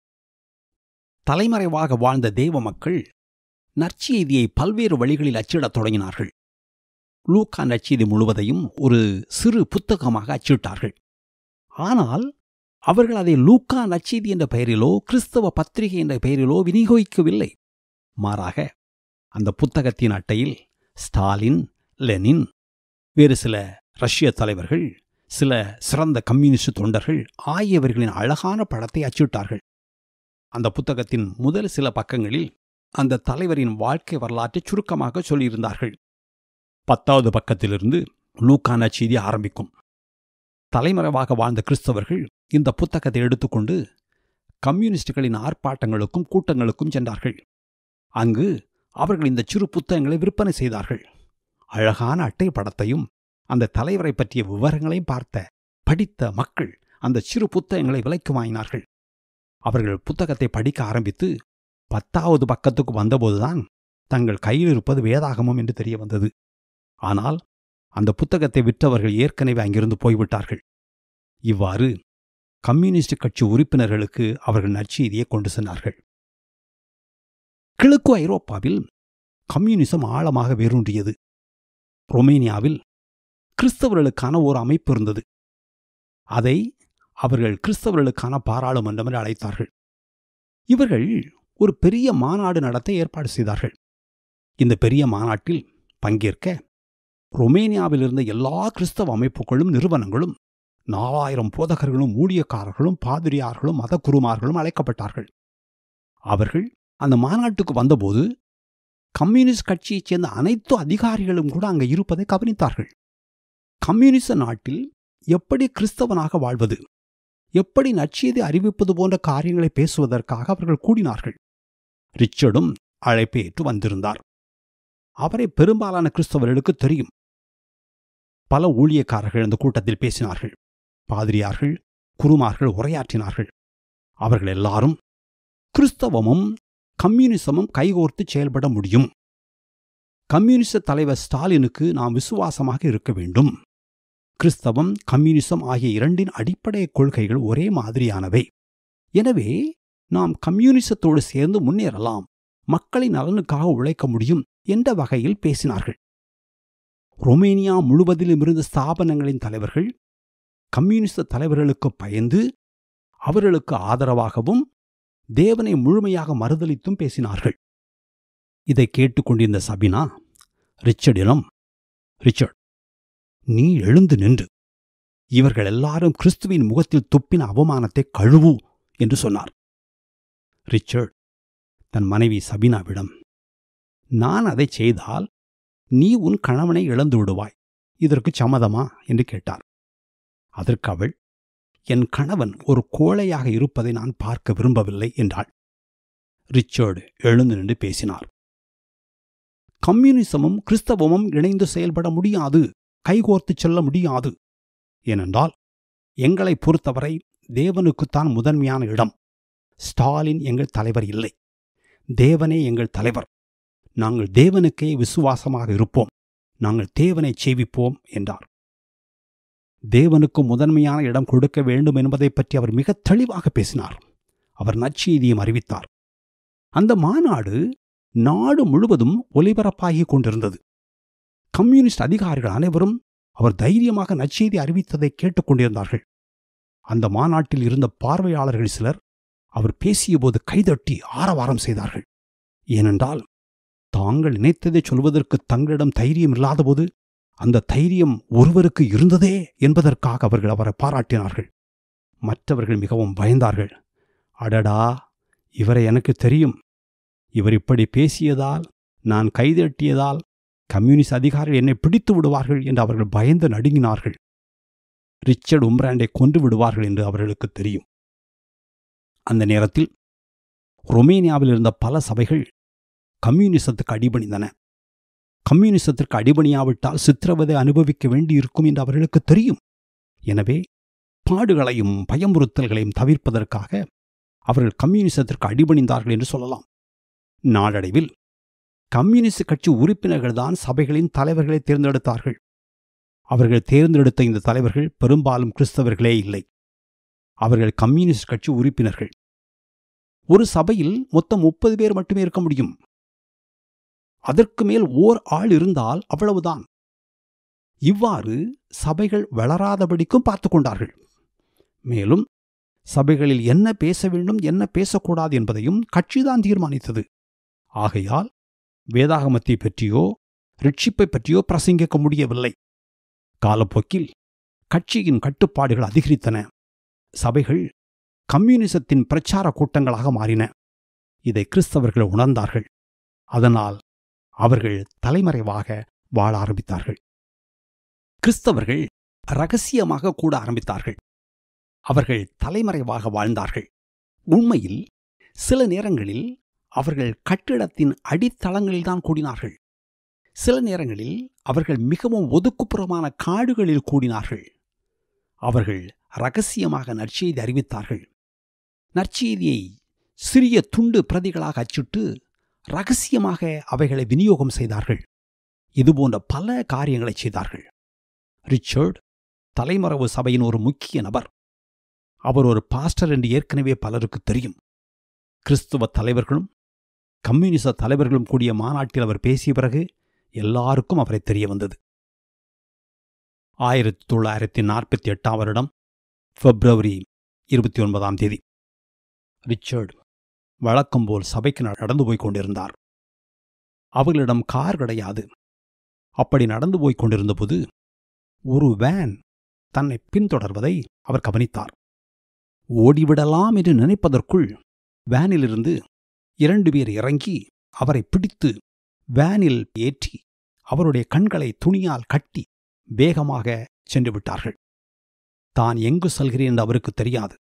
[SPEAKER 1] தலைமறைவாக வாழ்ந்த தேவ மக்கள் நற்செய்தியை பல்வேறு வழிகளில் அச்சிடத் தொடங்கினார்கள். லூக்கா நற்செய்தி முழுவதையும் ஒரு சிறு புத்தகமாக அச்சிட்டார்கள். ஆனால் அவர்கள் அதை லூக்கா நற்செய்தி என்ற பெயரிலோ கிறிஸ்தவ பத்திரிகை என்ற பெயரிலோ விநியோகிக்கவில்லை. மாறாக அந்த புத்தகத்தின் அட்டையில் ஸ்டாலின், லெனின், வேறு சில ரஷ்ய தலைவர்கள், சில சிறந்த கம்யூனிஸ்ட் தொண்டர்கள் ஆகியவர்களின் அழகான படத்தை அச்சிட்டார்கள். அந்த புத்தகத்தின் முதல் சில பக்கங்களில் அந்த தலைவரின் வாழ்க்கை வரலாற்றை சுருக்கமாக சொல்லியிருந்தார்கள். பத்தாவது பக்கத்திலிருந்து லூக்கா நற்செய்தி ஆரம்பிக்கும். தலைமறைவாக வாழ்ந்த கிறிஸ்தவர்கள் இந்த புத்தகத்தை எடுத்துக்கொண்டு கம்யூனிஸ்டுகளின் ஆர்ப்பாட்டங்களுக்கும் கூட்டங்களுக்கும் சென்றார்கள். அங்கு அவர்கள் இந்த சிறு புத்தகங்களை விற்பனை செய்தார்கள். அழகான அட்டை படத்தையும் அந்த தலைவரை பற்றிய விவரங்களையும் பார்த்த படித்த மக்கள் அந்த சிறு புத்தகங்களை விலைக்கு வாங்கினார்கள். அவர்கள் புத்தகத்தை படிக்க ஆரம்பித்து பத்தாவது பக்கத்துக்கு வந்தபோதுதான் தங்கள் கையில் இருப்பது வேதாகமம் என்று தெரிய வந்தது. ஆனால் அந்த புத்தகத்தை விற்றவர்கள் ஏற்கனவே அங்கிருந்து போய்விட்டார்கள். இவ்வாறு கம்யூனிஸ்ட் கட்சி உறுப்பினர்களுக்கு அவர்கள் நற்செய்தியை கொண்டு சென்றார்கள். கிழக்கு ஐரோப்பாவில் கம்யூனிசம் ஆழமாக வேரூன்றியது. ரொமேனியாவில் கிறிஸ்தவர்களுக்கான ஒரு அமைப்பு இருந்தது. அதை அவர்கள் கிறிஸ்தவர்களுக்கான பாராளுமன்றம் என்று அழைத்தார்கள். இவர்கள் ஒரு பெரிய மாநாடு நடத்த ஏற்பாடு செய்தார்கள். இந்த பெரிய மாநாட்டில் பங்கேற்க ரொமேனியாவில் இருந்த எல்லா கிறிஸ்தவ அமைப்புகளும் நிறுவனங்களும் நாலாயிரம் போதகர்களும் ஊழியக்காரர்களும் பாதிரியார்களும் மத குருமார்களும் அழைக்கப்பட்டார்கள். அவர்கள் அந்த மாநாட்டுக்கு வந்தபோது கம்யூனிஸ்ட் கட்சியைச் சேர்ந்த அனைத்து அதிகாரிகளும் கூட அங்கே இருப்பதை கவனித்தார்கள். கம்யூனிச நாட்டில் எப்படி கிறிஸ்தவனாக வாழ்வது, எப்படி நற்செய்தி அறிவிப்பது போன்ற காரியங்களை பேசுவதற்காக அவர்கள் கூடினார்கள். ரிச்சர்டும் அழைப்பை ஏற்று வந்திருந்தார். அவரை பெரும்பாலான கிறிஸ்தவர்களுக்கு தெரியும். பல ஊழியக்காரர்கள் இந்த கூட்டத்தில் பேசினார்கள். பாதிரியார்கள், குருமார்கள் உரையாற்றினார்கள். அவர்கள் எல்லாரும் கிறிஸ்தவமும் கம்யூனிசமும் கைகோர்த்து செயல்பட முடியும். கம்யூனிச தலைவர் ஸ்டாலினுக்கு நாம் விசுவாசமாக இருக்க வேண்டும். கிறிஸ்தவம், கம்யூனிசம் ஆகிய இரண்டின் அடிப்படை கொள்கைகள் ஒரே மாதிரியானவை. எனவே நாம் கம்யூனிசத்தோடு சேர்ந்து முன்னேறலாம், மக்களின் நலனுக்காக உழைக்க முடியும் என்ற வகையில் பேசினார்கள். ரொமேனியா முழுவதிலும் இருந்த ஸ்தாபனங்களின் தலைவர்கள் கம்யூனிச தலைவர்களுக்கு பயந்து அவர்களுக்கு ஆதரவாகவும் தேவனை முழுமையாக மறுதலித்தும் பேசினார்கள். இதை கேட்டுக்கொண்டிருந்த சபினா ரிச்சர்டிடம், ரிச்சர்ட், நீ எழுந்து நின்று இவர்கள் எல்லாரும் கிறிஸ்துவின் முகத்தில் துப்பின அவமானத்தை கழுவு என்று சொன்னார். ரிச்சர்ட் தன் மனைவி சபினாவிடம், நான் அதை செய்தால் நீ உன் கணவனை இழந்து விடுவாய், இதற்கு சம்மதமா என்று கேட்டார். அதற்கு அவள், என் கணவன் ஒரு கோழையாக இருப்பதை நான் பார்க்க விரும்பவில்லை என்றாள். ரிச்சர்டு எழுந்து நின்று பேசினார். கம்யூனிசமும் கிறிஸ்தவமும் இணைந்து செயல்பட முடியாது, கைகோர்த்து செல்ல முடியாது. ஏனென்றால் எங்களை பொறுத்தவரை தேவனுக்குத்தான் முதன்மையான இடம். ஸ்டாலின் எங்கள் தலைவர் இல்லை, தேவனே எங்கள் தலைவர். நாங்கள் தேவனுக்கே விசுவாசமாக இருப்போம், நாங்கள் தேவனை சேவிப்போம் என்றார். தேவனுக்கு முதன்மையான இடம் கொடுக்க வேண்டும் என்பதை பற்றி அவர் மிக தெளிவாக பேசினார். அவர் நற்செய்தியும் அறிவித்தார். அந்த மாநாடு நாடு முழுவதும் ஒலிபரப்பாகிக் கொண்டிருந்தது. கம்யூனிஸ்ட் அதிகாரிகள் அனைவரும் அவர் தைரியமாக நற்செய்தி அறிவித்ததை கேட்டுக்கொண்டிருந்தார்கள். அந்த மாநாட்டில் இருந்த பார்வையாளர்கள் சிலர் அவர் பேசியபோது கைதட்டி ஆரவாரம் செய்தார்கள். ஏனென்றால் தாங்கள் நினைத்ததை சொல்வதற்கு தங்களிடம் தைரியம் இல்லாதபோது அந்த தைரியம் ஒருவருக்கு இருந்ததே என்பதற்காக அவர்கள் அவரை பாராட்டினார்கள். மற்றவர்கள் மிகவும் பயந்தார்கள். அடடா, இவரை எனக்கு தெரியும், இவர் இப்படி பேசியதால், நான் கைதட்டியதால் கம்யூனிஸ்ட் அதிகாரிகள் என்னை பிடித்து விடுவார்கள் என்று அவர்கள் பயந்து நடுங்கினார்கள். ரிச்சர்ட் உம்ராண்டை கொன்று விடுவார்கள் என்று அவர்களுக்கு தெரியும். அந்த நேரத்தில் ரொமேனியாவில் இருந்த பல சபைகள் கம்யூனிசத்துக்கு அடிபணிந்தன. கம்யூனிசத்திற்கு அடிபணியாவிட்டால் சித்திரவதை அனுபவிக்க வேண்டியிருக்கும் என்று அவர்களுக்கு தெரியும். எனவே பாடுகளையும் பயமுறுத்தல்களையும் தவிர்ப்பதற்காக அவர்கள் கம்யூனிசத்திற்கு அடிபணிந்தார்கள் என்று சொல்லலாம். நாளடைவில் கம்யூனிஸ்ட் கட்சி உறுப்பினர்கள்தான் சபைகளின் தலைவர்களை தேர்ந்தெடுத்தார்கள். அவர்கள் தேர்ந்தெடுத்த இந்த தலைவர்கள் பெரும்பாலும் கிறிஸ்தவர்களே இல்லை. அவர்கள் கம்யூனிஸ்ட் கட்சி உறுப்பினர்கள். ஒரு சபையில் மொத்தம் முப்பது பேர் மட்டுமே இருக்க முடியும். அதற்கு மேல் ஓர் ஆள் இருந்தால் அவ்வளவுதான். இவ்வாறு சபைகள் வளராதபடிக்கும் பார்த்து கொண்டார்கள். மேலும் சபைகளில் என்ன பேச வேண்டும், என்ன பேசக்கூடாது என்பதையும் கட்சிதான் தீர்மானித்தது. ஆகையால் வேதாகமத்தை பற்றியோ ரட்சிப்பை பற்றியோ பிரசங்கிக்க முடியவில்லை. காலப்போக்கில் கட்சியின் கட்டுப்பாடுகள் அதிகரித்தன. சபைகள் கம்யூனிசத்தின் பிரச்சார கூட்டங்களாக மாறின. இதை கிறிஸ்தவர்கள் உணர்ந்தார்கள். அதனால் அவர்கள் தலைமறைவாக வாழ ஆரம்பித்தார்கள். கிறிஸ்தவர்கள் இரகசியமாக கூட ஆரம்பித்தார்கள். அவர்கள் தலைமறைவாக வாழ்ந்தார்கள். உண்மையில் சில நேரங்களில் அவர்கள் கட்டிடத்தின் அடித்தளங்களில்தான் கூடினார்கள். சில நேரங்களில் அவர்கள் மிகவும் ஒதுக்குப்புறமான காடுகளில் கூடினார்கள். அவர்கள் இரகசியமாக நற்செய்தி அறிவித்தார்கள். நற்செய்தியை சிறிய துண்டு பிரதிகளாக அச்சிட்டு இரகசியமாக அவைகளை விநியோகம் செய்தார்கள். இதுபோன்ற பல காரியங்களை செய்தார்கள். ரிச்சர்ட் தலைமறைவு சபையின் ஒரு முக்கிய நபர். அவர் ஒரு பாஸ்டர் என்று ஏற்கனவே பலருக்கு தெரியும். கிறிஸ்துவ தலைவர்களும் கம்யூனிச தலைவர்களும் கூடிய மாநாட்டில் அவர் பேசிய பிறகு எல்லாருக்கும் அவரை தெரிய வந்தது. ஆயிரத்தி தொள்ளாயிரத்தி நாற்பத்தி எட்டாம் வருடம் பிப்ரவரி இருபத்தி ஒன்பதாம் தேதி ரிச்சர்ட் வழக்கம்போல் சபைக்கு நடந்து போய்க் கொண்டிருந்தார். அவர்களிடம் கார் கிடையாது. அப்படி நடந்து போய்க் கொண்டிருந்தபோது ஒரு வேன் தன்னை பின்தொடர்வதை அவர் கவனித்தார். ஓடிவிடலாம் என்று நினைப்பதற்குள் வேனிலிருந்து இரண்டு பேர் இறங்கி அவரை பிடித்து வேனில் ஏற்றி அவருடைய கண்களை துணியால் கட்டி வேகமாக சென்று விட்டார்கள். தான் எங்கு செல்கிறேன் என்று அவருக்கு தெரியாது.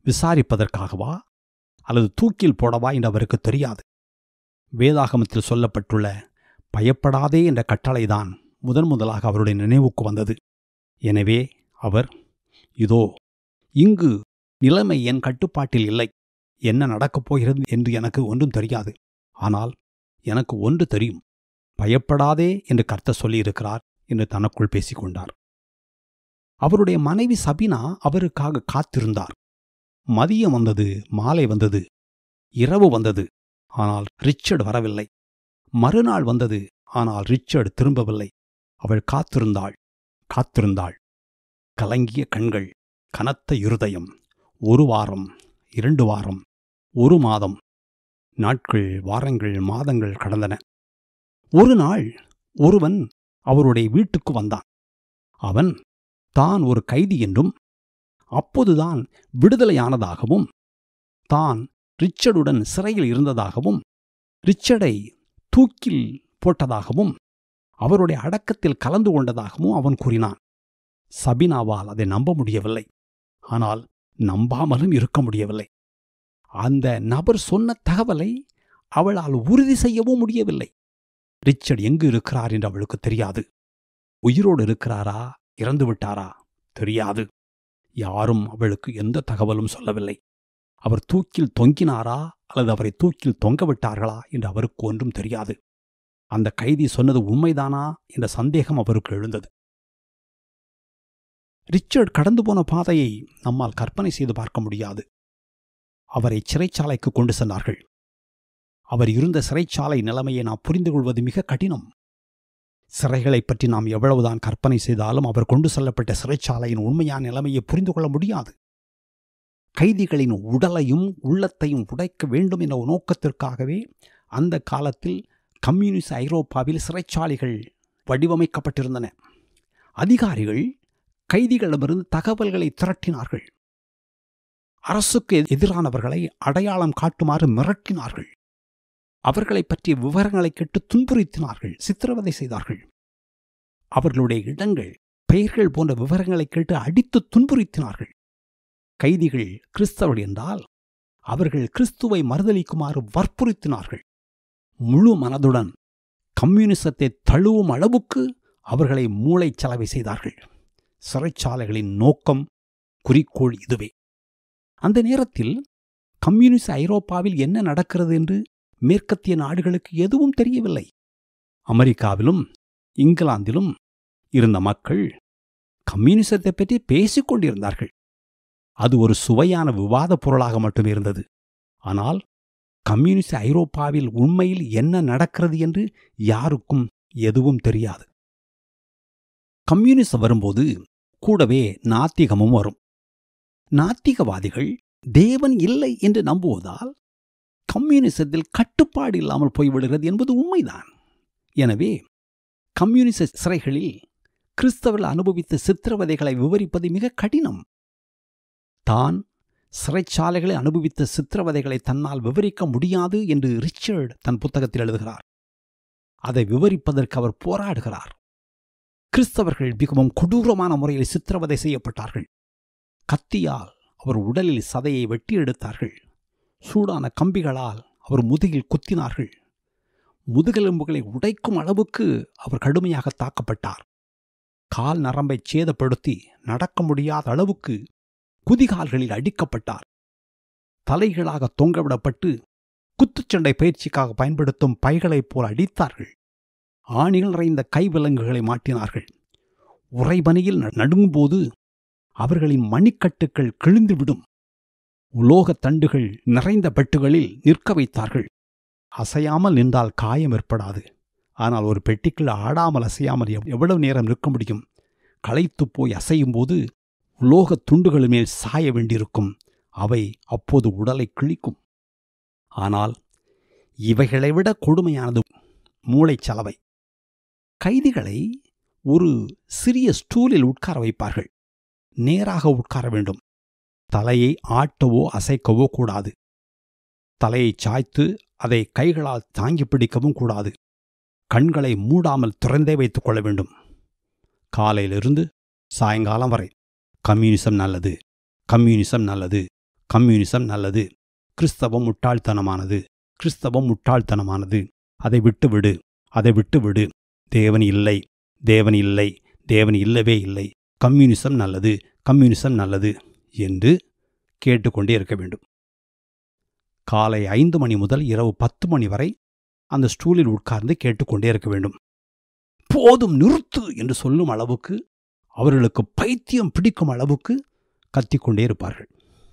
[SPEAKER 1] விசாரிப்பதற்காகவா அல்லது தூக்கில் போடவா என்று அவருக்கு தெரியாது. வேதாகமத்தில் சொல்லப்பட்டுள்ள பயப்படாதே என்ற கட்டளைதான் முதன் முதலாக அவருடைய நினைவுக்கு வந்தது. எனவே அவர், இதோ இங்கு நிலைமை என் கட்டுப்பாட்டில் இல்லை, என்ன நடக்கப் போகிறது என்று எனக்கு ஒன்றும் தெரியாது. ஆனால் எனக்கு ஒன்று தெரியும், பயப்படாதே என்று கர்த்தர் சொல்லியிருக்கிறார் என்று தனக்குள் பேசிக்கொண்டார். அவருடைய மனைவி சபினா அவருக்காக காத்திருந்தார். மதியம் வந்தது, மாலை வந்தது, இரவு வந்தது, ஆனால் ரிச்சர்ட் வரவில்லை. மறுநாள் வந்தது, ஆனால் ரிச்சர்ட் திரும்பவில்லை. அவள் காத்திருந்தாள், காத்திருந்தாள். கலங்கிய கண்கள், கனத்த இருதயம். ஒரு வாரம், இரண்டு வாரம், ஒரு மாதம், நாட்கள், வாரங்கள், மாதங்கள் கடந்தன. ஒரு நாள் ஒருவன் அவருடைய வீட்டுக்கு வந்தான். அவன் தான் ஒரு கைதி என்றும் அப்போதுதான் விடுதலையானதாகவும் தான் ரிச்சர்டுடன் சிறையில் இருந்ததாகவும் ரிச்சர்டை தூக்கில் போட்டதாகவும் அவருடைய அடக்கத்தில் கலந்து கொண்டதாகவும் அவன் கூறினான். சபினாவால் அதை நம்ப முடியவில்லை. ஆனால் நம்பாமலும் இருக்க முடியவில்லை. அந்த நபர் சொன்ன தகவலை அவளால் உறுதி செய்யவும் முடியவில்லை. ரிச்சர்ட் எங்கு இருக்கிறார் என்று அவளுக்கு தெரியாது. உயிரோடு இருக்கிறாரா, இறந்து விட்டாரா தெரியாது. யாரும் அவளுக்கு எந்த தகவலும் சொல்லவில்லை. அவர் தூக்கில் தொங்கினாரா அல்லது அவரை தூக்கில் தொங்கவிட்டார்களா என்று அவருக்கு ஒன்றும் தெரியாது. அந்த கைதி சொன்னது உண்மைதானா என்ற சந்தேகம் அவருக்கு எழுந்தது. ரிச்சர்ட் கடந்து போன பாதையை நம்மால் கற்பனை செய்து பார்க்க முடியாது. அவரை சிறைச்சாலைக்கு கொண்டு சென்றார்கள். அவர் இருந்த சிறைச்சாலை நிலைமையை நாம் புரிந்து கொள்வது மிக கடினம். சிறைகளைப் பற்றி நாம் எவ்வளவுதான் கற்பனை செய்தாலும் அவர் கொண்டு செல்லப்பட்ட சிறைச்சாலையின் உண்மையான நிலைமையை புரிந்து கொள்ள முடியாது. கைதிகளின் உடலையும் உள்ளத்தையும் உடைக்க வேண்டும் என்ற நோக்கத்திற்காகவே அந்த காலத்தில் கம்யூனிஸ்ட் ஐரோப்பாவில் சிறைச்சாலைகள் வடிவமைக்கப்பட்டிருந்தன. அதிகாரிகள் கைதிகளிடமிருந்து தகவல்களை திரட்டினார்கள். அரசுக்கு எதிரானவர்களை அடையாளம் காட்டுமாறு மிரட்டினார்கள். அவர்களை பற்றிய விவரங்களை கேட்டு துன்புறுத்தினார்கள், சித்திரவதை செய்தார்கள். அவர்களுடைய இடங்கள், பெயர்கள் போன்ற விவரங்களை கேட்டு அடித்து துன்புறுத்தினார்கள். கைதிகள் கிறிஸ்தவர்கள் என்றால் அவர்கள் கிறிஸ்துவை மறுதலிக்குமாறு வற்புறுத்தினார்கள். முழு மனதுடன் கம்யூனிசத்தை தழுவும் அளவுக்கு அவர்களை மூளைச்சலவை செய்தார்கள். சிறைச்சாலைகளின் நோக்கம், குறிக்கோள் இதுவே. அந்த நேரத்தில் கம்யூனிஸ்ட் ஐரோப்பாவில் என்ன நடக்கிறது என்று மேற்கத்திய நாடுகளுக்கு எதுவும் தெரியவில்லை. அமெரிக்காவிலும் இங்கிலாந்திலும் இருந்த மக்கள் கம்யூனிசத்தை பற்றி பேசிக் கொண்டிருந்தார்கள். அது ஒரு சுவையான விவாத பொருளாக மட்டுமே இருந்தது. ஆனால் கம்யூனிஸ்ட் ஐரோப்பாவில் உண்மையில் என்ன நடக்கிறது என்று யாருக்கும் எதுவும் தெரியாது. கம்யூனிசம் வரும்போது கூடவே நாத்திகமும் வரும். நாத்திகவாதிகள் தேவன் இல்லை என்று நம்புவதால் கம்யூனிசத்தில் கட்டுப்பாடு இல்லாமல் போய்விடுகிறது என்பது உண்மைதான். எனவே கம்யூனிச சிறைகளில் கிறிஸ்தவர்கள் அனுபவித்த சித்திரவதைகளை விவரிப்பது மிக கடினம். தான் சிறைச்சாலைகளை அனுபவித்த சித்திரவதைகளை தன்னால் விவரிக்க முடியாது என்று ரிச்சர்ட் தன் புத்தகத்தில் எழுதுகிறார். அதை விவரிப்பதற்கு அவர் போராடுகிறார். கிறிஸ்தவர்கள் மிகவும் கொடூரமான முறையில் சித்திரவதை செய்யப்பட்டார்கள். கத்தியால் அவர் உடலில் சதையை வெட்டி எடுத்தார்கள். சூடான கம்பிகளால் அவர் முதுகில் குத்தினார்கள். முதுகெலும்புகளை உடைக்கும் அளவுக்கு அவர் கடுமையாக தாக்கப்பட்டார். கால் நரம்பை சேதப்படுத்தி நடக்க முடியாத அளவுக்கு குதிகால்களில் அடிக்கப்பட்டார். தலைகளாக தொங்கவிடப்பட்டு குத்துச்சண்டை பயிற்சிக்காக பயன்படுத்தும் பைகளைப் போல் அடித்தார்கள். ஆணிகள் நிறைந்த கைவிலங்குகளை மாட்டினார்கள். உறைபனியில் நடுங்கும்போது அவர்களின் மணிக்கட்டுகள் கிழிந்துவிடும். உலோகத் தண்டுகள் நிறைந்த பெட்டுகளில் நிற்க வைத்தார்கள். அசையாமல் நின்றால் காயம் ஏற்படாது. ஆனால் ஒரு பெட்டிக்குள் ஆடாமல் அசையாமல் எவ்வளவு நேரம் நிற்க முடியும்? களைத்து போய் அசையும் போது உலோகத் துண்டுகள் மேல் சாய வேண்டியிருக்கும். அவை அப்போது உடலை கிழிக்கும். ஆனால் இவைகளை விட கொடுமையானது மூளைச்சலவை. கைதிகளை ஒரு சிறிய ஸ்டூலில் உட்கார வைப்பார்கள். நேராக உட்கார வேண்டும். தலையை ஆட்டவோ அசைக்கவோ கூடாது. தலையை சாய்த்து அதை கைகளால் தாங்கி பிடிக்கவும் கூடாது. கண்களை மூடாமல் திறந்தே வைத்துக் கொள்ள வேண்டும். காலையிலிருந்து சாயங்காலம் வரை கம்யூனிசம் நல்லது, கம்யூனிசம் நல்லது, கம்யூனிசம் நல்லது, கிறிஸ்தவம் முட்டாள்தனமானது, கிறிஸ்தவம் முட்டாள்தனமானது, அதை விட்டுவிடு, அதை விட்டுவிடு, தேவன் இல்லை, தேவன் இல்லை, தேவன் இல்லவே இல்லை, கம்யூனிசம் நல்லது, கம்யூனிசம் நல்லது என்று கேட்டுக்கொண்டே இருக்க வேண்டும். காலை ஐந்து மணி முதல் இரவு பத்து மணி வரை அந்த ஸ்டூலில் உட்கார்ந்து கேட்டுக்கொண்டே இருக்க வேண்டும். போதும் நிறுத்து என்று சொல்லும் அளவுக்கு, அவர்களுக்கு பைத்தியம் பிடிக்கும் அளவுக்கு கத்திக்கொண்டே இருப்பார்கள்.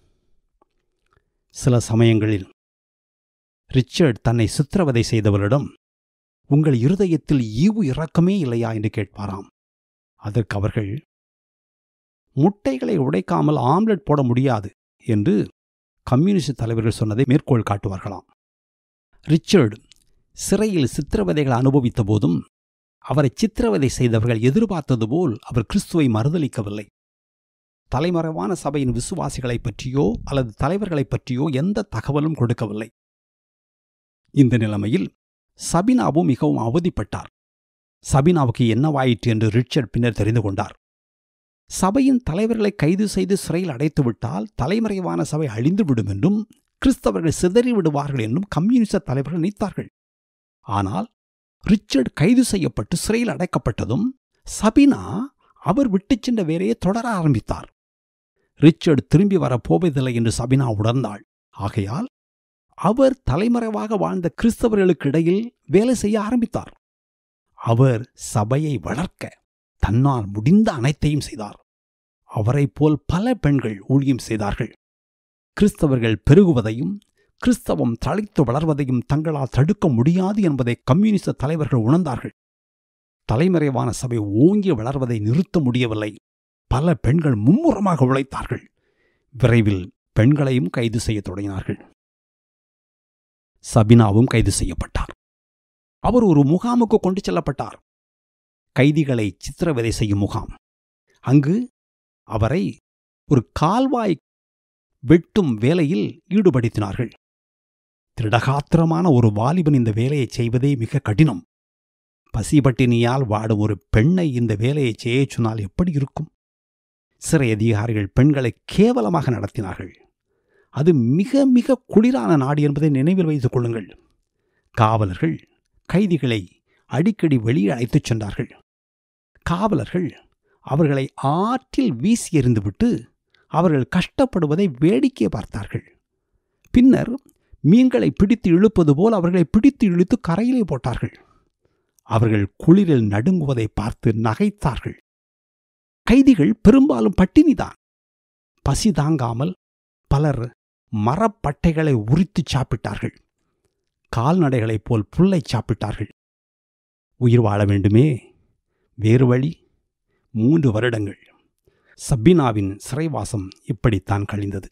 [SPEAKER 1] சில சமயங்களில் ரிச்சர்ட் தன்னை சித்திரவதை செய்தவரிடம், உங்கள் இருதயத்தில் ஈவு இரக்கமே இல்லையா என்று கேட்பாராம். அதற்கு அவர்கள், முட்டைகளை உடைக்காமல் ஆம்லெட் போட முடியாது என்று கம்யூனிஸ்ட் தலைவர்கள் சொன்னதை மேற்கோள் காட்டுவார்களாம். ரிச்சர்ட் சிறையில் சித்திரவதைகளை அனுபவித்த போதும் அவரை சித்திரவதை செய்தவர்கள் எதிர்பார்த்தது போல் அவர் கிறிஸ்துவை மறுதலிக்கவில்லை. தலைமறைவான சபையின் விசுவாசிகளை பற்றியோ அல்லது தலைவர்களை பற்றியோ எந்த தகவலும் கொடுக்கவில்லை. இந்த நிலைமையில் சபினாவும் மிகவும் அவதிப்பட்டார். சபினாவுக்கு என்னவாயிற்று என்று ரிச்சர்ட் பின்னர் தெரிந்து கொண்டார். சபையின் தலைவர்களை கைது செய்து சிறையில் அடைத்துவிட்டால் தலைமறைவான சபை அழிந்துவிடும் என்றும் கிறிஸ்தவர்கள் சிதறிவிடுவார்கள் என்றும் கம்யூனிஸ்ட் தலைவர்கள் நினைத்தார்கள். ஆனால் ரிச்சர்ட் கைது செய்யப்பட்டு சிறையில் அடைக்கப்பட்டதும் சபினா அவர் விட்டுச் சென்ற வேலையை தொடர ஆரம்பித்தார். ரிச்சர்ட் திரும்பி வரப்போவதில்லை என்று சபினா உணர்ந்தாள். ஆகையால் அவர் தலைமறைவாக வாழ்ந்த கிறிஸ்தவர்களுக்கு இடையில் வேலை செய்ய ஆரம்பித்தார். அவர் சபையை வளர்க்க தன்னால் முடிந்த அனைத்தையும் செய்தார். அவரைப் போல் பல பெண்கள் ஊழியம் செய்தார்கள். கிறிஸ்தவர்கள் பெருகுவதையும் கிறிஸ்தவம் தழைத்து வளர்வதையும் தங்களால் தடுக்க முடியாது என்பதை கம்யூனிஸ்ட் தலைவர்கள் உணர்ந்தார்கள். தலைமறைவான சபை ஓங்கி வளர்வதை நிறுத்த முடியவில்லை. பல பெண்கள் மும்முரமாக உழைத்தார்கள். விரைவில் பெண்களையும் கைது செய்ய தொடங்கினார்கள். சபினாவும் கைது செய்யப்பட்டார். அவர் ஒரு முகாமுக்கு கொண்டு செல்லப்பட்டார். கைதிகளை சித்திரவதை செய்யும் முகாம். அங்கு அவரை ஒரு கால்வாய் வெட்டும் வேலையில் ஈடுபடுத்தினார்கள். திடகாத்திரமான ஒரு வாலிபன் இந்த வேலையை செய்வதே மிக கடினம். பசிபட்டினியால் வாடும் ஒரு பெண்ணை இந்த வேலையை செய்ய சொன்னால் எப்படி இருக்கும்? சிறை அதிகாரிகள் பெண்களை கேவலமாக நடத்தினார்கள். அது மிக மிக குளிரான நாடு என்பதை நினைவில் வைத்துக் கொள்ளுங்கள். காவலர்கள் கைதிகளை அடிக்கடி வெளியே அழைத்துச் சென்றார்கள். காவலர்கள் அவர்களை ஆற்றில் வீசி எறிந்துவிட்டு அவர்கள் கஷ்டப்படுவதை வேடிக்கை பார்த்தார்கள். பின்னர் மீன்களை பிடித்து இழுப்பது போல் அவர்களை பிடித்து இழுத்து கரையிலே போட்டார்கள். அவர்கள் குளிரில் நடுங்குவதை பார்த்து நகைத்தார்கள். கைதிகள் பெரும்பாலும் பட்டினிதான். பசி தாங்காமல் பலர் மரப்பட்டைகளை உரித்து சாப்பிட்டார்கள். கால்நடைகளைப் போல் புல்லை சாப்பிட்டார்கள். உயிர் வாழ வேண்டுமே, வேறு வழி. மூன்று வருடங்கள் சபினாவின் சிறைவாசம் இப்படித்தான் கழிந்தது.